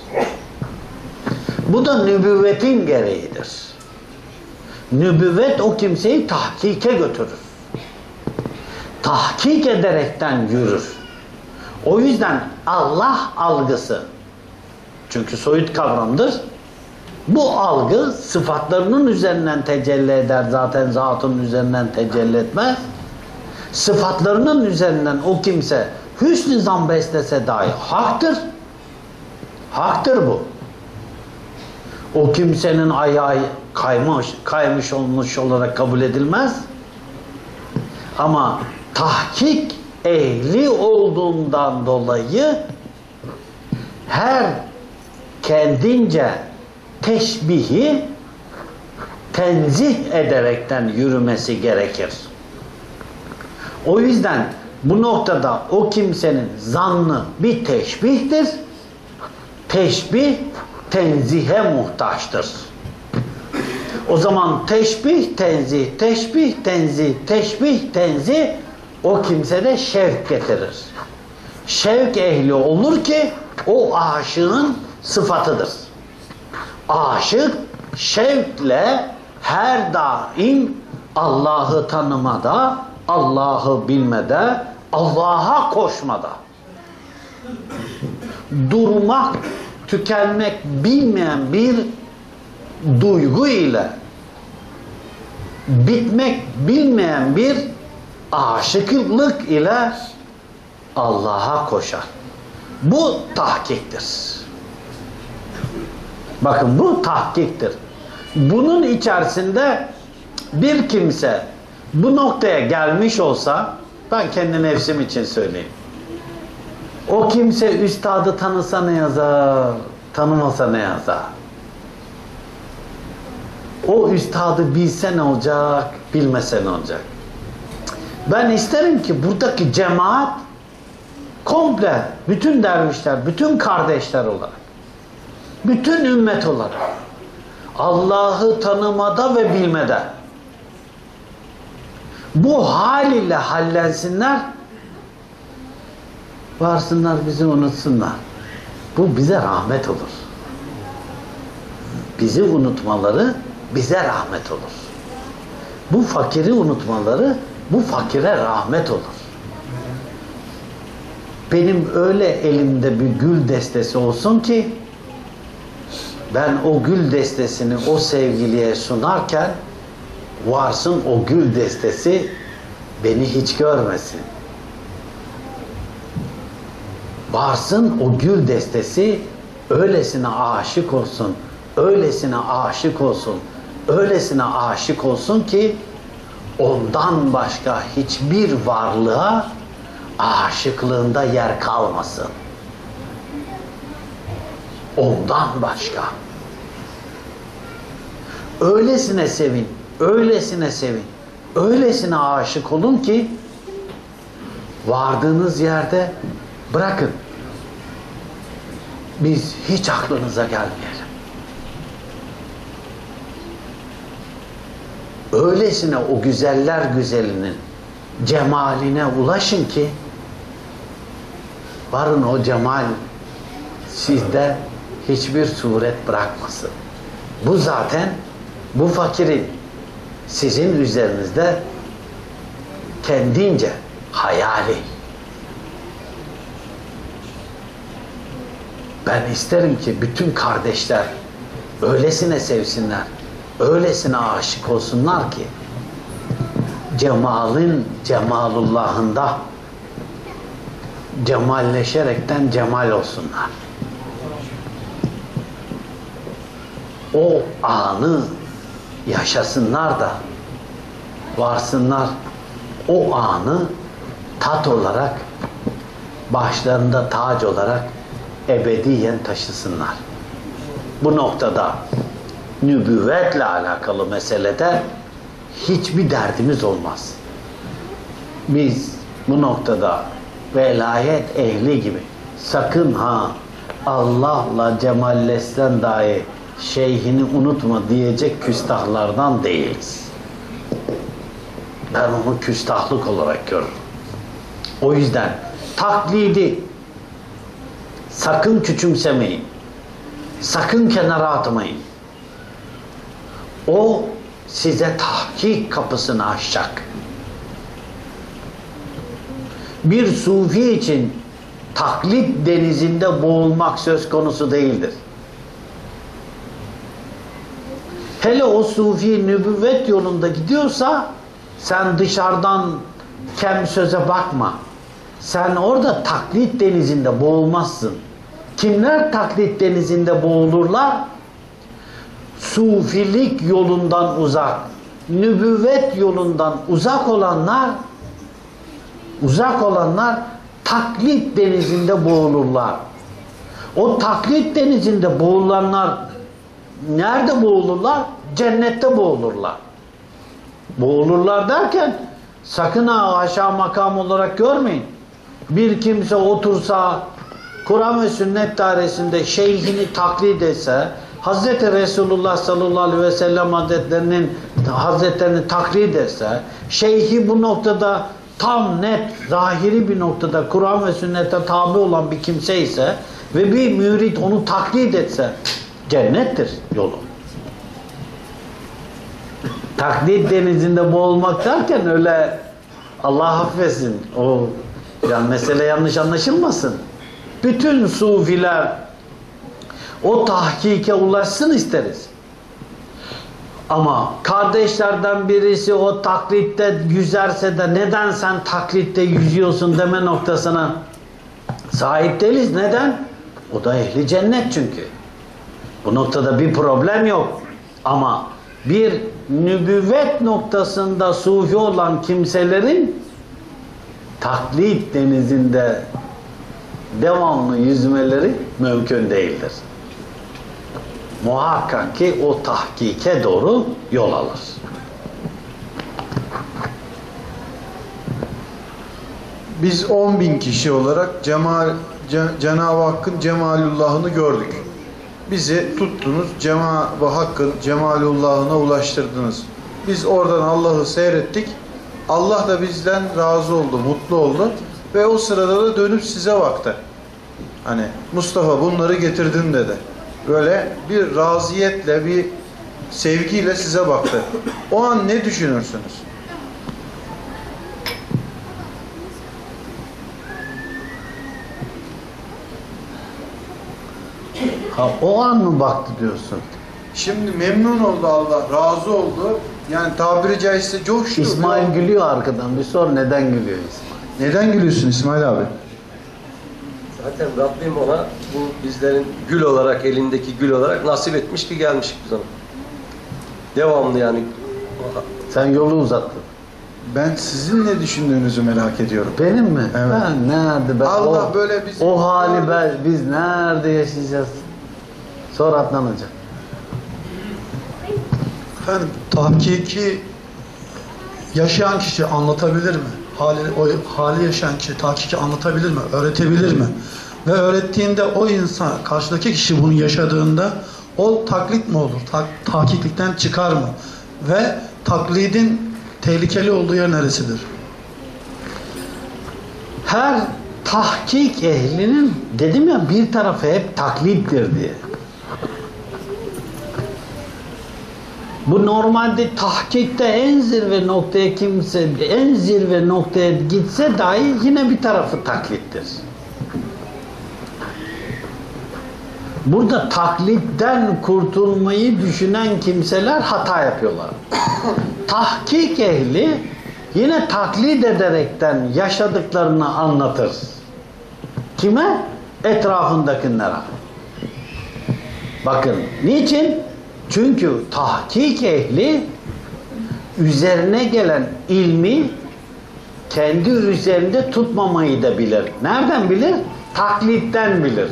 Bu da nübüvvetin gereğidir. Nübüvvet o kimseyi tahkike götürür. Tahkik ederekten yürür. O yüzden Allah algısı, çünkü soyut kavramdır, bu algı sıfatlarının üzerinden tecelli eder, zaten zatının üzerinden tecelli etmez. Sıfatlarının üzerinden o kimse hüsnü zan beslese dahi haktır. Haktır bu. O kimsenin ayağı kaymış olmuş olarak kabul edilmez. Ama tahkik ehli olduğundan dolayı her kendince teşbihi tenzih ederekten yürümesi gerekir. O yüzden bu noktada o kimsenin zannı bir teşbihtir. Teşbih tenzihe muhtaçtır. O zaman teşbih, tenzih, teşbih, tenzih, teşbih, tenzih o kimsede şevk getirir. Şevk ehli olur ki o aşığın sıfatıdır. Aşık şevkle her daim Allah'ı tanımada, Allah'ı bilmede, Allah'a koşmada, durmak, tükenmek bilmeyen bir duygu ile, bitmek bilmeyen bir aşıklık ile Allah'a koşar. Bu tahkiktir. Bakın bu tahkiktir. Bunun içerisinde bir kimse bu noktaya gelmiş olsa, ben kendi nefsim için söyleyeyim. O kimse üstadı tanısa ne yazar, tanımasa ne yazar? O üstadı bilse ne olacak, bilmese ne olacak? Ben isterim ki buradaki cemaat komple, bütün dervişler, bütün kardeşler olarak, bütün ümmet olarak Allah'ı tanımada ve bilmede bu hal ile hallensinler, varsınlar bizi unutsunlar. Bu bize rahmet olur. Bizi unutmaları bize rahmet olur. Bu fakiri unutmaları bu fakire rahmet olur. Benim öyle elimde bir gül destesi olsun ki ben o gül destesini o sevgiliye sunarken varsın o gül destesi beni hiç görmesin. Varsın o gül destesi öylesine aşık olsun, öylesine aşık olsun, öylesine aşık olsun ki ondan başka hiçbir varlığa aşıklığında yer kalmasın. Ondan başka. Öylesine sevin, öylesine sevin, öylesine aşık olun ki vardığınız yerde bırakın. Biz hiç aklınıza gelmeyelim. Öylesine o güzeller güzelinin cemaline ulaşın ki varın o cemal sizde hiçbir suret bırakmasın. Bu zaten bu fakirin sizin üzerinizde kendince hayali. Ben isterim ki bütün kardeşler öylesine sevsinler, öylesine aşık olsunlar ki cemalin cemalullahında cemalleşerekten cemal olsunlar. O anı yaşasınlar da varsınlar o anı tat olarak başlarında tac olarak ebediyen taşısınlar. Bu noktada nübüvvetle alakalı meselede hiçbir derdimiz olmaz. Biz bu noktada velayet ehli gibi sakın ha Allah'la cemalleşsen dahi şeyhini unutma diyecek küstahlardan değiliz. Ben onu küstahlık olarak görürüm. O yüzden taklidi sakın küçümsemeyin. Sakın kenara atmayın. O size tahkik kapısını açacak. Bir sufi için taklit denizinde boğulmak söz konusu değildir. Hele o sufi nübüvvet yolunda gidiyorsa sen dışarıdan kem söze bakma. Sen orada taklit denizinde boğulmazsın. Kimler taklit denizinde boğulurlar? Sufilik yolundan uzak, nübüvvet yolundan uzak olanlar taklit denizinde boğulurlar. O taklit denizinde boğulanlar nerede boğulurlar? Cennette boğulurlar. Boğulurlar derken sakın ha aşağı makam olarak görmeyin. Bir kimse otursa Kur'an ve sünnet dairesinde şeyhini taklit etse, Hazreti Resulullah sallallahu aleyhi ve sellem hazretlerini taklit etse, şeyhi bu noktada tam net, zahiri bir noktada Kur'an ve sünnete tabi olan bir kimse ise ve bir mürit onu taklit etse cennettir yolu. Taklit denizinde boğulmak derken öyle Allah affetsin. O yani mesele yanlış anlaşılmasın. Bütün sufiler o tahkike ulaşsın isteriz. Ama kardeşlerden birisi o taklitte yüzerse de neden sen taklitte yüzüyorsun deme noktasına sahip değiliz. Neden? O da ehli cennet çünkü. Bu noktada bir problem yok. Ama bir nübüvvet noktasında sufi olan kimselerin taklit denizinde devamlı yüzmeleri mümkün değildir. Muhakkak ki o tahkike doğru yol alır. Biz 10.000 kişi olarak Cenab-ı Hakk'ın cemalullahını gördük. Bizi tuttunuz, Cenab-ı Hakk'ın cemalullahına ulaştırdınız. Biz oradan Allah'ı seyrettik. Allah da bizden razı oldu, mutlu oldu. Ve o sırada da dönüp size baktı. Hani Mustafa bunları getirdin dedi. Böyle bir raziyetle, bir sevgiyle size baktı. O an ne düşünürsünüz? Ha, o an mı baktı diyorsun? Şimdi memnun oldu Allah, razı oldu. Yani tabiri caizse coştu. İsmail gülüyor arkadan. Bir sor neden gülüyor İsmail? Neden gülüyorsun İsmail abi? Zaten Rabbim ona bu bizlerin gül olarak, elindeki gül olarak nasip etmiş ki gelmiş biz ona. Devamlı yani. Sen yolu uzattın. Ben sizin ne düşündüğünüzü merak ediyorum. Benim mi? Evet. Ben nerede? Allah böyle bizi... O hali biz nerede yaşayacağız? Sonra atlanacak. Efendim, tahkiki yaşayan kişi anlatabilir mi? O hali yaşayan kişi tahkiki anlatabilir mi? Öğretebilir mi? Ve öğrettiğinde o insan, karşıdaki kişi bunu yaşadığında o taklit mi olur? Tahkiklikten çıkar mı? Ve taklidin tehlikeli olduğu yer neresidir? Her tahkik ehlinin, dedim ya, bir tarafı hep taklittir diye. Bu normalde tahkikte en zirve noktaya gitse dahi yine bir tarafı taklittir. Burada taklitten kurtulmayı düşünen kimseler hata yapıyorlar. Tahkik ehli yine taklit ederekten yaşadıklarını anlatır. Kime? Etrafındakilere. Bakın, niçin? Çünkü tahkik ehli üzerine gelen ilmi kendi üzerinde tutmamayı da bilir. Nereden bilir? Taklitten bilir.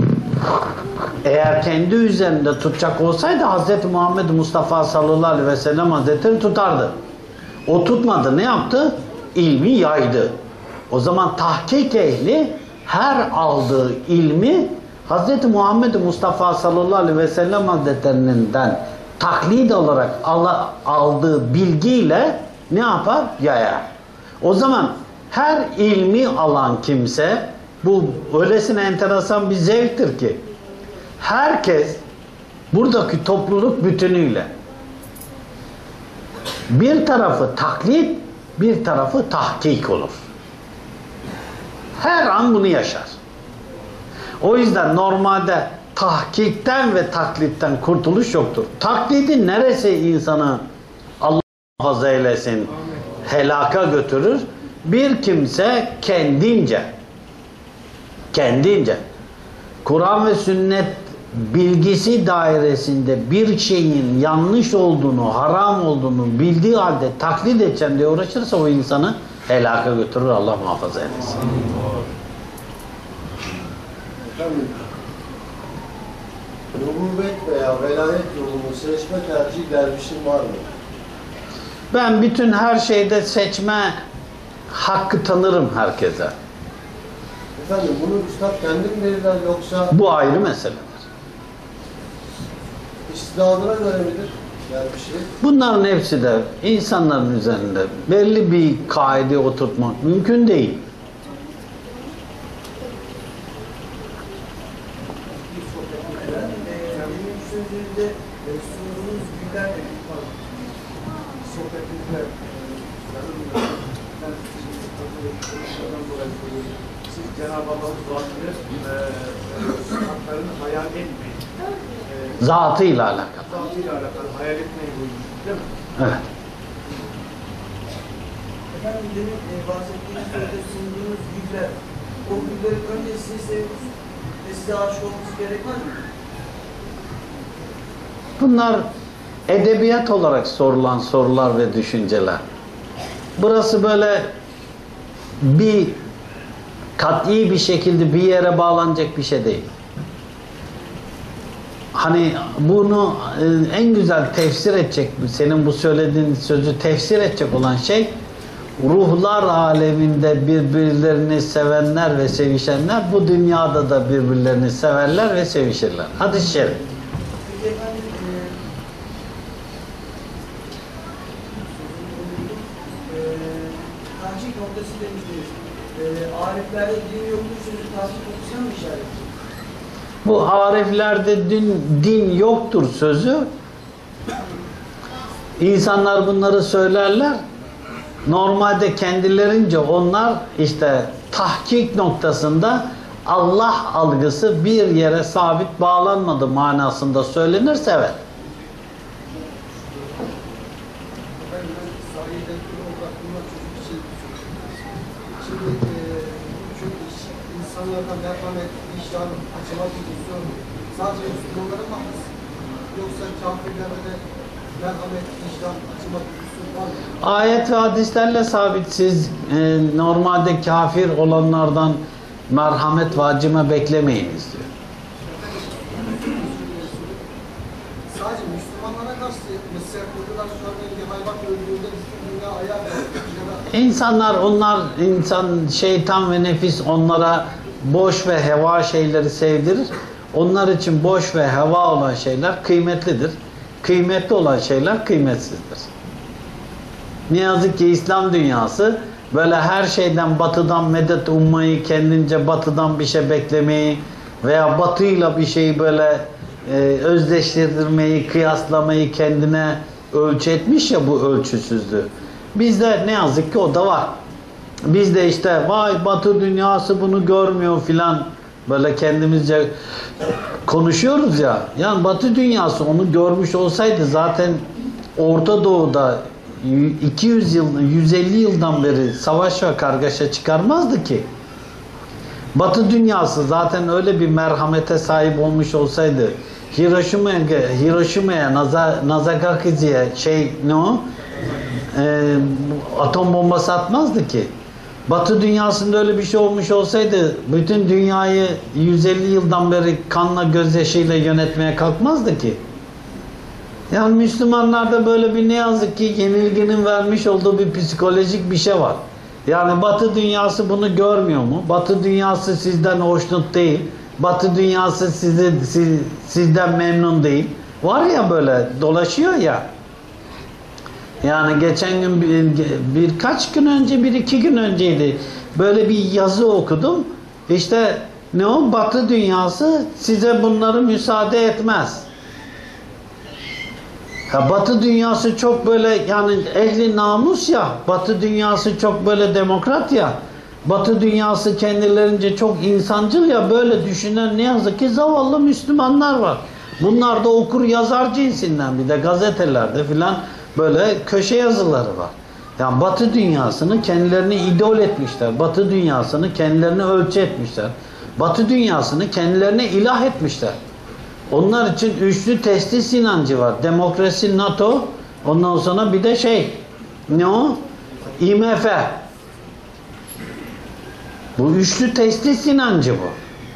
Eğer kendi üzerinde tutacak olsaydı Hz. Muhammed Mustafa sallallahu aleyhi ve sellem Hazretleri tutardı. O tutmadı. Ne yaptı? İlmi yaydı. O zaman tahkik ehli her aldığı ilmi Hz. Muhammed Mustafa sallallahu aleyhi ve sellem Hazretlerinden taklit olarak aldığı bilgiyle ne yapar? Yayar. O zaman her ilmi alan kimse, bu öylesine enteresan bir zevktir ki, herkes buradaki topluluk bütünüyle bir tarafı taklit, bir tarafı tahkik olur. Her an bunu yaşar. O yüzden normalde tahkikten ve taklitten kurtuluş yoktur. Taklidin neresi insanı Allah muhafaza eylesin helaka götürür? Bir kimse kendince Kur'an ve sünnet bilgisi dairesinde bir şeyin yanlış olduğunu, haram olduğunu bildiği halde taklit edeceğim diye uğraşırsa o insanı helaka götürür. Allah muhafaza eylesin. Efendim, nubuvvet veya velayet yolunu seçme tercih dervişin var mı? Ben bütün her şeyde seçme hakkı tanırım herkese. Efendim bunu üstad kendi mi verirler yoksa Bu ayrı meseledir. istidadına göre midir dervişi? Bunların hepsi de insanların üzerinde belli bir kaide oturtmak mümkün değil. Siz Cenab-ı Allah'ın sıfatlarını hayal etmeyin. Zatıyla alakalı. Zatıyla alakalı hayal etmeyin buyurmuş, değil mi? Evet. Efendim demin bahsettiğiniz sözde sunduğunuz güller, o güllerin önce sizi sevip ve size aşık olması gerekmez mi? Bunlar edebiyat olarak sorulan sorular ve düşünceler. Burası böyle bir kat'i bir şekilde bir yere bağlanacak bir şey değil. Hani bunu en güzel tefsir edecek, senin bu söylediğin sözü tefsir edecek olan şey, ruhlar aleminde birbirlerini sevenler ve sevişenler bu dünyada da birbirlerini severler ve sevişirler. Hadis-i şerif. Peki efendim, tahkik noktası demiştiniz. Ariflerde din yoktur sözü tahkik noktasına mı işaret ediyor? Bu ariflerde din yoktur sözü. İnsanlar bunları söylerler. Normalde kendilerince onlar işte tahkik noktasında Allah algısı bir yere sabit bağlanmadı manasında söylenirse evet. Şimdi çok insanlardan merhamet, vicdan, açımak istiyorum. Sadece Müslümanlara mı has? Yoksa kafirlere de merhamet, vicdan, açımak istiyorum var mı? Ayet ve hadislerle sabit. Siz normalde kafir olanlardan merhamet ve acıma beklemeyiniz diyor. Sadece Müslümanlara karşı mesela kurdular örneğin bir hayvan öldüğünde dünya ayağa İnsan, şeytan ve nefis onlara boş ve heva şeyleri sevdirir. Onlar için boş ve heva olan şeyler kıymetlidir. Kıymetli olan şeyler kıymetsizdir. Ne yazık ki İslam dünyası böyle her şeyden batıdan medet ummayı, kendince batıdan bir şey beklemeyi veya batıyla bir şeyi böyle özdeştirmeyi, kıyaslamayı kendine ölçü etmiş ya, bu ölçüsüzlüğü. Bizde ne yazık ki o da var. Bizde işte vay batı dünyası bunu görmüyor filan böyle kendimizce konuşuyoruz ya. Yani batı dünyası onu görmüş olsaydı zaten Orta Doğu'da 200 yıl, 150 yıldan beri savaş ve kargaşa çıkarmazdı ki. Batı dünyası zaten öyle bir merhamete sahip olmuş olsaydı Hiroşima'ya, Nagasaki'ye atom bombası atmazdı ki. Batı dünyasında öyle bir şey olmuş olsaydı bütün dünyayı 150 yıldan beri kanla gözyaşıyla yönetmeye kalkmazdı ki. Yani Müslümanlarda böyle bir ne yazık ki yenilginin vermiş olduğu bir psikolojik bir şey var. Yani Batı dünyası bunu görmüyor mu? Batı dünyası sizden hoşnut değil. Batı dünyası sizden memnun değil. Var ya böyle dolaşıyor ya. Yani geçen gün birkaç gün önce, bir iki gün önceydi. Böyle bir yazı okudum. İşte ne o? Batı dünyası size bunları müsaade etmez. Ya Batı dünyası çok böyle yani ehli namus ya. Batı dünyası çok böyle demokrat ya. Batı dünyası kendilerince çok insancıl ya, böyle düşünen ne yazık ki zavallı Müslümanlar var. Bunlar da okur yazar cinsinden, bir de gazetelerde filan böyle köşe yazıları var. Yani Batı dünyasını kendilerini idol etmişler. Batı dünyasını kendilerine ölçü etmişler. Batı dünyasını kendilerine ilah etmişler. Onlar için üçlü testis inancı var. Demokrasi, NATO, ondan sonra bir de ne o? IMF. Bu üçlü testis inancı bu.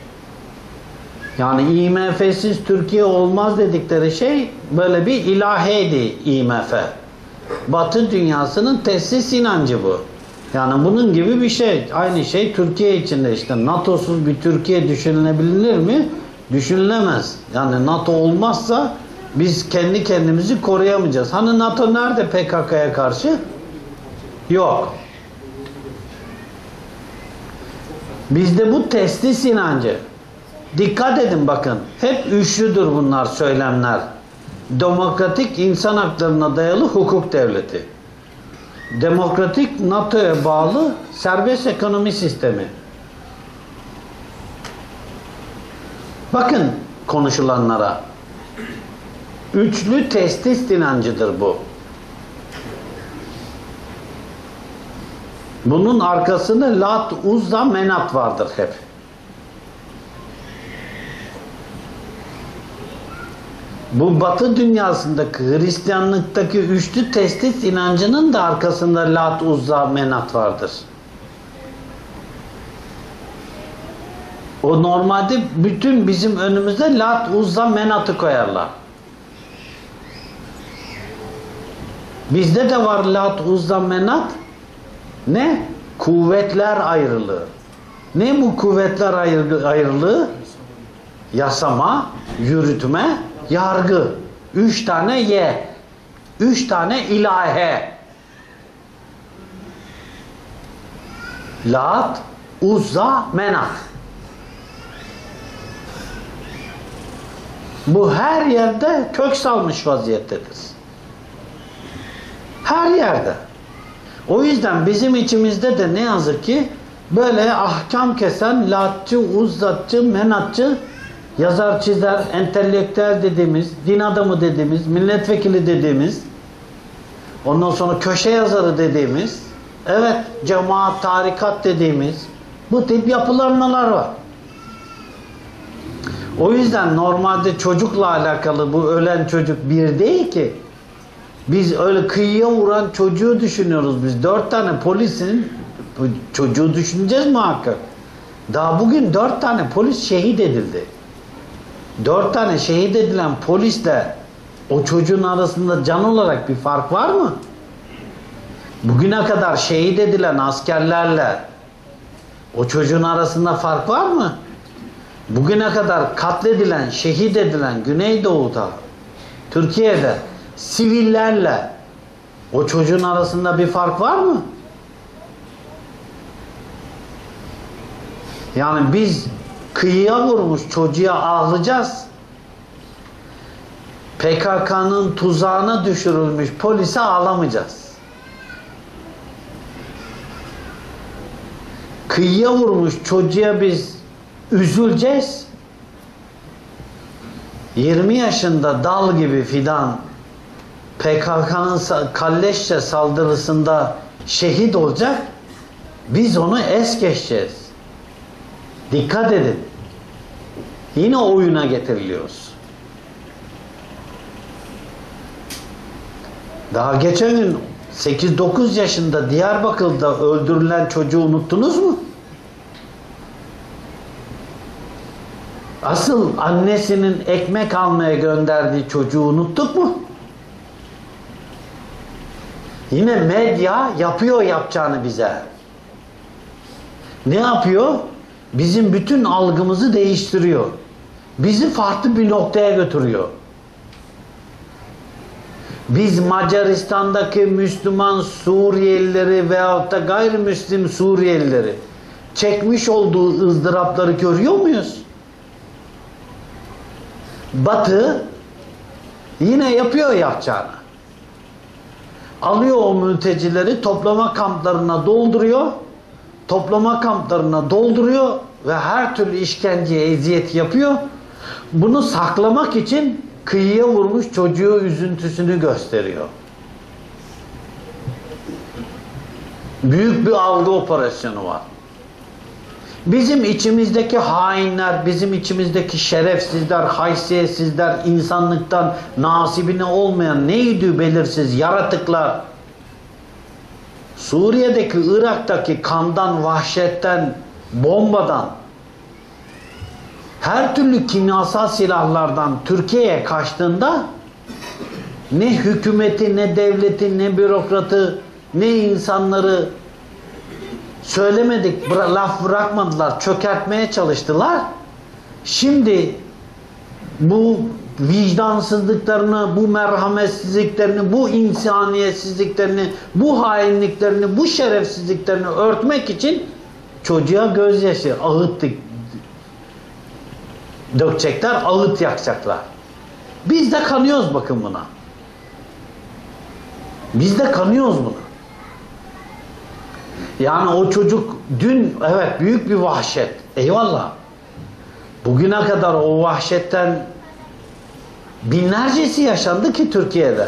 Yani IMF'siz Türkiye olmaz dedikleri şey böyle bir ilaheydi IMF. Batı dünyasının testis inancı bu. Yani bunun gibi bir şey. Aynı şey Türkiye içinde işte. NATO'suz bir Türkiye düşünülebilir mi? Düşünülemez. Yani NATO olmazsa biz kendi kendimizi koruyamayacağız. Hani NATO nerede PKK'ya karşı? Yok. Bizde bu testis inancı. Dikkat edin bakın. Hep üçlüdür bunlar söylemler. Demokratik insan haklarına dayalı hukuk devleti. Demokratik NATO'ya bağlı serbest ekonomi sistemi. Bakın konuşulanlara. Üçlü testis inancıdır bu. Bunun arkasında Lat, Uzza, Menat vardır hep. Bu Batı dünyasındaki Hristiyanlıktaki üçlü testis inancının da arkasında Lat, Uzza, Menat vardır. O normalde bütün bizim önümüzde Lat, Uzza, Menat'ı koyarlar. Bizde de var Lat, Uzza, Menat. Ne? Kuvvetler ayrılığı. Ne bu kuvvetler ayrılığı? Yasama, yürütme, yargı. 3 tane Y. 3 tane ilahe. Lat, Uzza, Menat. Bu her yerde kök salmış vaziyettedir. Her yerde. O yüzden bizim içimizde de ne yazık ki böyle ahkam kesen Latçı, Uzzatçı, Menatçı, yazar, çizer, entelektüel dediğimiz, din adamı dediğimiz, milletvekili dediğimiz, ondan sonra köşe yazarı dediğimiz, evet, cemaat, tarikat dediğimiz bu tip yapılanmalar var. O yüzden normalde çocukla alakalı bu ölen çocuk bir değil ki. Biz öyle kıyıya vuran çocuğu düşünüyoruz biz. 4 tane polisin çocuğu düşüneceğiz muhakkak. Daha bugün 4 tane polis şehit edildi. 4 tane şehit edilen polisle o çocuğun arasında can olarak bir fark var mı? Bugüne kadar şehit edilen askerlerle o çocuğun arasında fark var mı? Bugüne kadar katledilen, şehit edilen Güneydoğu'da, Türkiye'de sivillerle o çocuğun arasında bir fark var mı? Yani biz kıyıya vurmuş çocuğa ağlayacağız. PKK'nın tuzağına düşürülmüş polise ağlamayacağız. Kıyıya vurmuş çocuğa biz üzüleceğiz. 20 yaşında dal gibi fidan PKK'nın kalleşçe saldırısında şehit olacak. Biz onu es geçeceğiz. Dikkat edin. Yine oyuna getiriliyoruz. Daha geçen gün 8-9 yaşında Diyarbakır'da öldürülen çocuğu unuttunuz mu? Asıl annesinin ekmek almaya gönderdiği çocuğu unuttuk mu? Yine medya yapıyor yapacağını bize. Ne yapıyor? Bizim bütün algımızı değiştiriyor. Bizi farklı bir noktaya götürüyor. Biz Macaristan'daki Müslüman Suriyelileri veyahut da gayrimüslim Suriyelileri çekmiş olduğu ızdırapları görüyor muyuz? Batı yine yapıyor yapacağını. Alıyor o mültecileri toplama kamplarına dolduruyor. toplama kamplarına dolduruyor ve her türlü işkenceye eziyet yapıyor. Bunu saklamak için kıyıya vurmuş çocuğu üzüntüsünü gösteriyor. Büyük bir algı operasyonu var. Bizim içimizdeki hainler, bizim içimizdeki şerefsizler, haysiyetsizler, insanlıktan nasibine olmayan neydi belirsiz yaratıklar, Suriye'deki, Irak'taki kandan, vahşetten, bombadan, her türlü kimyasal silahlardan Türkiye'ye kaçtığında ne hükümeti, ne devleti, ne bürokratı, ne insanları söylemedik, laf bırakmadılar, çökertmeye çalıştılar. Şimdi bu vicdansızlıklarını, bu merhametsizliklerini, bu insaniyetsizliklerini, bu hainliklerini, bu şerefsizliklerini örtmek için çocuğa gözyaşı, ağıt dökecekler, ağıt yakacaklar. Biz de kanıyoruz bakın buna. Biz de kanıyoruz buna. Yani o çocuk dün evet büyük bir vahşet. Eyvallah. Bugüne kadar o vahşetten binlercesi yaşandı ki Türkiye'de.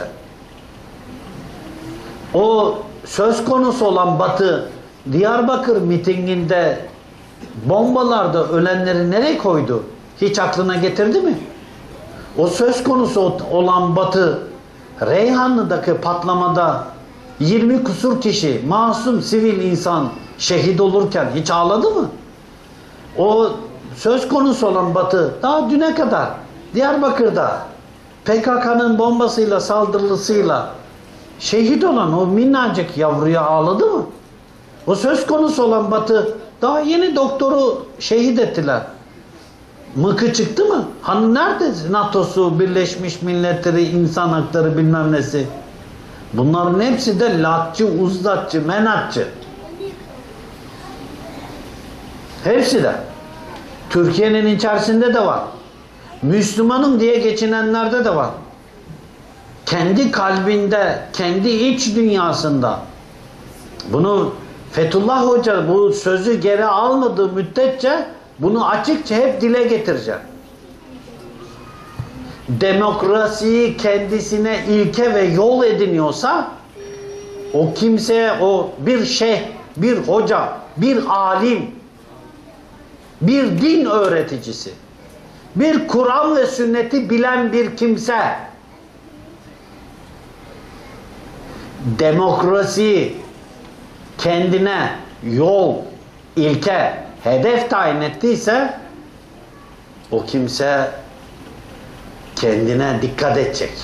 O söz konusu olan Batı Diyarbakır mitinginde bombalarda ölenleri nereye koydu? Hiç aklına getirdi mi? O söz konusu olan Batı Reyhanlı'daki patlamada 20 kusur kişi, masum sivil insan şehit olurken hiç ağladı mı? O söz konusu olan Batı daha düne kadar Diyarbakır'da PKK'nın bombasıyla, saldırısıyla şehit olan o minnacık yavruya ağladı mı? O söz konusu olan Batı daha yeni doktoru şehit ettiler. Mıkı çıktı mı? Hani nerede NATO'su, Birleşmiş Milletleri, insan hakları bilmem nesi? Bunların hepsi de latçı, uzlatçı, menatçı. Hepsi de. Türkiye'nin içerisinde de var. Müslümanım diye geçinenlerde de var. Kendi kalbinde, kendi iç dünyasında. Bunu Fethullah Hoca bu sözü geri almadığı müddetçe bunu açıkça hep dile getirecek. Demokrasiyi kendisine ilke ve yol ediniyorsa o kimseye o bir şeyh, bir hoca, bir alim, bir din öğreticisi, bir Kur'an ve sünneti bilen bir kimse demokrasiyi kendine yol, ilke, hedef tayin ettiyse o kimse kendine dikkat edecek.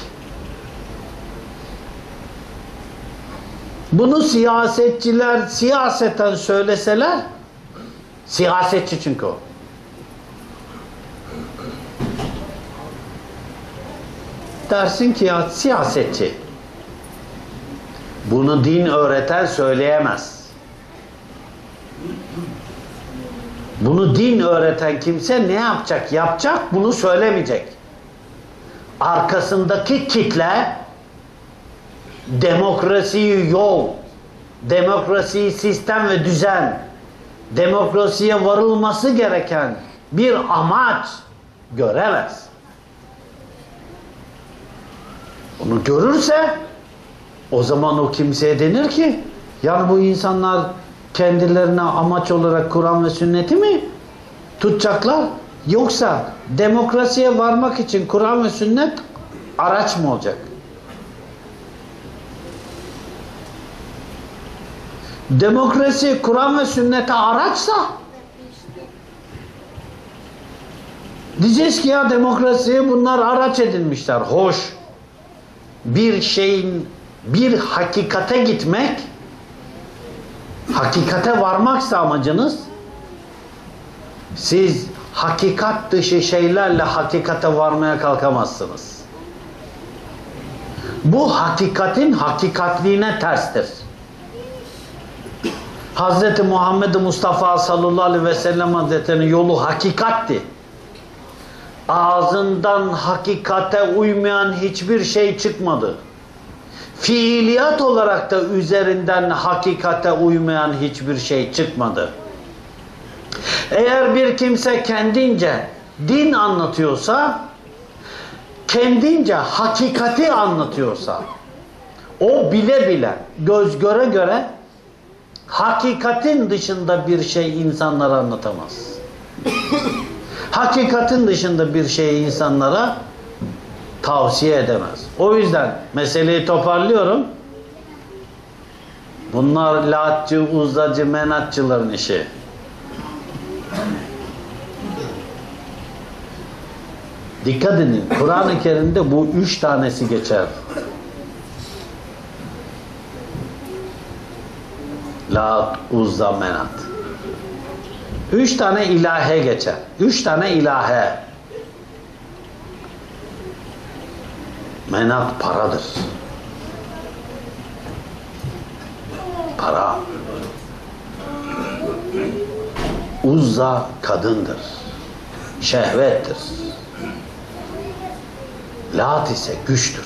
Bunu siyasetçiler siyaseten söyleseler, siyasetçi çünkü o. Dersin ki ya siyasetçi. Bunu din öğreten söyleyemez. Bunu din öğreten kimse ne yapacak? Yapacak, bunu söylemeyecek. Arkasındaki kitle demokrasiyi yol, demokrasiyi sistem ve düzen, demokrasiye varılması gereken bir amaç göremez. Onu görürse o zaman o kimseye denir ki yani bu insanlar kendilerine amaç olarak Kur'an ve sünneti mi tutacaklar? Yoksa demokrasiye varmak için Kur'an ve sünnet araç mı olacak? Demokrasi Kur'an ve sünnete araçsa diyeceğiz ki ya demokrasiye bunlar araç edinmişler. Hoş. Bir şeyin, bir hakikate gitmek, hakikate varmaksa amacınız, siz hakikat dışı şeylerle hakikate varmaya kalkamazsınız. Bu hakikatin hakikatliğine terstir. Hz. Muhammed Mustafa sallallahu aleyhi ve sellem Hazretleri'nin yolu hakikatti. Ağzından hakikate uymayan hiçbir şey çıkmadı. Fiiliyat olarak da üzerinden hakikate uymayan hiçbir şey çıkmadı. Eğer bir kimse kendince din anlatıyorsa, kendince hakikati anlatıyorsa, o bile bile, göz göre göre hakikatin dışında bir şey insanlara anlatamaz. Hakikatin dışında bir şeyi insanlara tavsiye edemez. O yüzden meseleyi toparlıyorum. Bunlar Latçı, Uzzacı, Menatçıların işi. Dikkat edin. Kur'an-ı Kerim'de bu 3 tanesi geçer. Lat, Uzza, Menat. 3 tane ilahe geçer. 3 tane ilahe. Menat paradır. Para. Uzza kadındır. Şehvettir. Lat ise güçtür.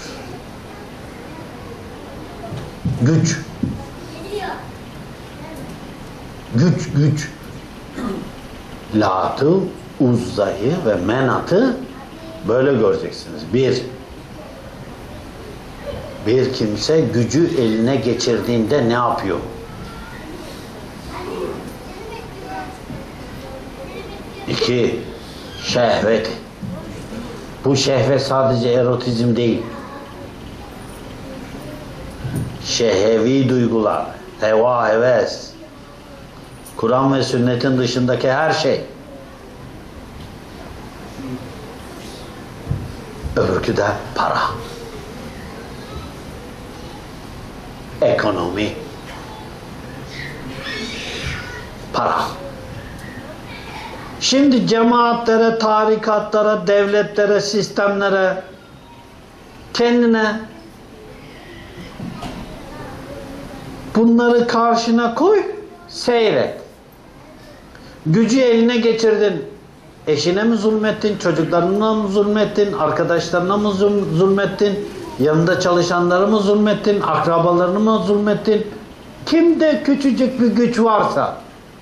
Güç. Güç. Lat'ı, Uzza'yı ve Menat'ı böyle göreceksiniz. Bir kimse gücü eline geçirdiğinde ne yapıyor? İki, şehvet. Bu şehvet sadece erotizm değil. Şehevi duygular, heva, heves, Kur'an ve sünnetin dışındaki her şey. Öbürkü de para. Ekonomi. Para. Şimdi cemaatlere, tarikatlara, devletlere, sistemlere kendine bunları karşına koy, seyret. Gücü eline geçirdin. Eşine mi zulmettin, çocuklarına mı zulmettin, arkadaşlarına mı zulmettin, yanında çalışanlara mı zulmettin, akrabalarına mı zulmettin? Kimde küçücük bir güç varsa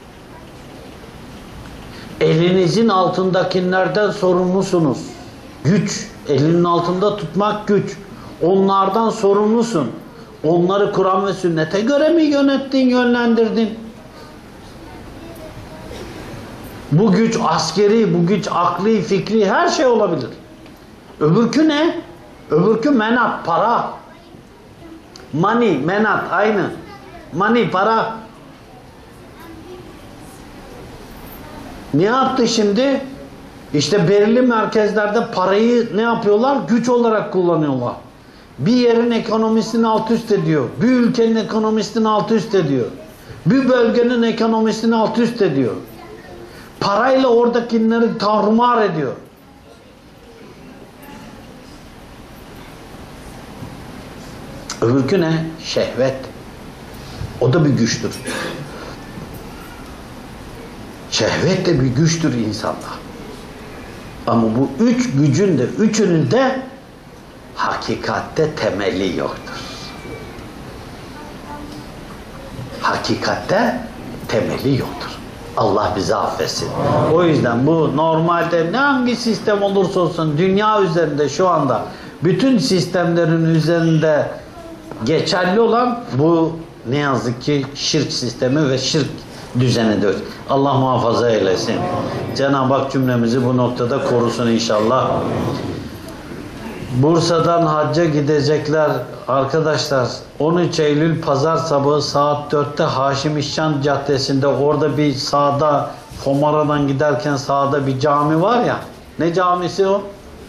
elinizin altındakilerden sorumlusunuz. Güç, elinin altında tutmak güç. Onlardan sorumlusun. Onları Kur'an ve sünnete göre mi yönettin, yönlendirdin? Bu güç askeri, bu güç akli, fikri, her şey olabilir. Öbürkü ne? Öbürkü menat, para. Money, menat, aynı. Money, para. Ne yaptı şimdi? İşte belirli merkezlerde parayı ne yapıyorlar? Güç olarak kullanıyorlar. Bir yerin ekonomisini alt üst ediyor. Bir ülkenin ekonomisini alt üst ediyor. Bir bölgenin ekonomisini alt üst ediyor. Parayla oradakileri tarumar ediyor. Öbürkü ne? Şehvet. O da bir güçtür. Şehvet de bir güçtür insanda. Ama bu üç gücün de üçünün de hakikatte temeli yoktur. Hakikatte temeli yoktur. Allah bizi affetsin. O yüzden bu normalde ne hangi sistem olursa olsun dünya üzerinde şu anda bütün sistemlerin üzerinde geçerli olan bu ne yazık ki şirk sistemi ve şirk düzenidir. Allah muhafaza eylesin. Cenab-ı Hak cümlemizi bu noktada korusun inşallah. Bursa'dan hacca gidecekler arkadaşlar. 13 Eylül pazar sabahı saat 4'te Haşim İşcan Caddesi'nde, orada bir sağda Fomara'dan giderken sağda bir cami var ya. Ne camisi o?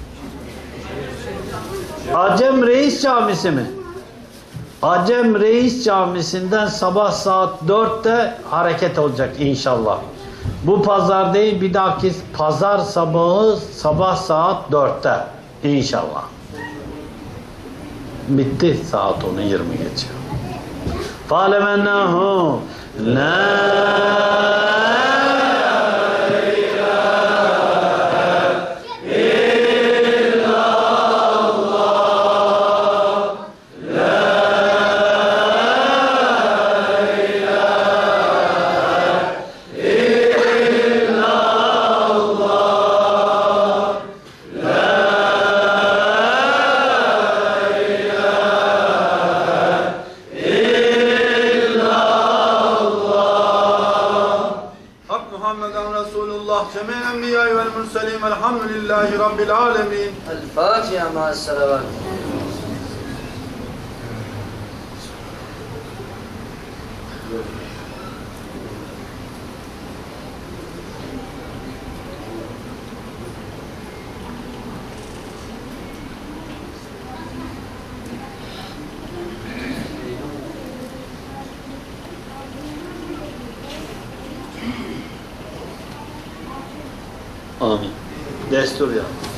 Acem Reis Camisi mi? Acem Reis Camisi'nden sabah saat 4'te hareket olacak inşallah. Bu pazar değil, bir dahaki pazar sabahı sabah saat 4'te inşallah. Bitti, saat 10'u 20 geçiyor. فَعَلَمَنَّهُ لَا إله إلا الله enbiya'i vel murselin velhamdülillahi rabbil alemin. El Fatiha ma'as salavat. Amin. Destur ya.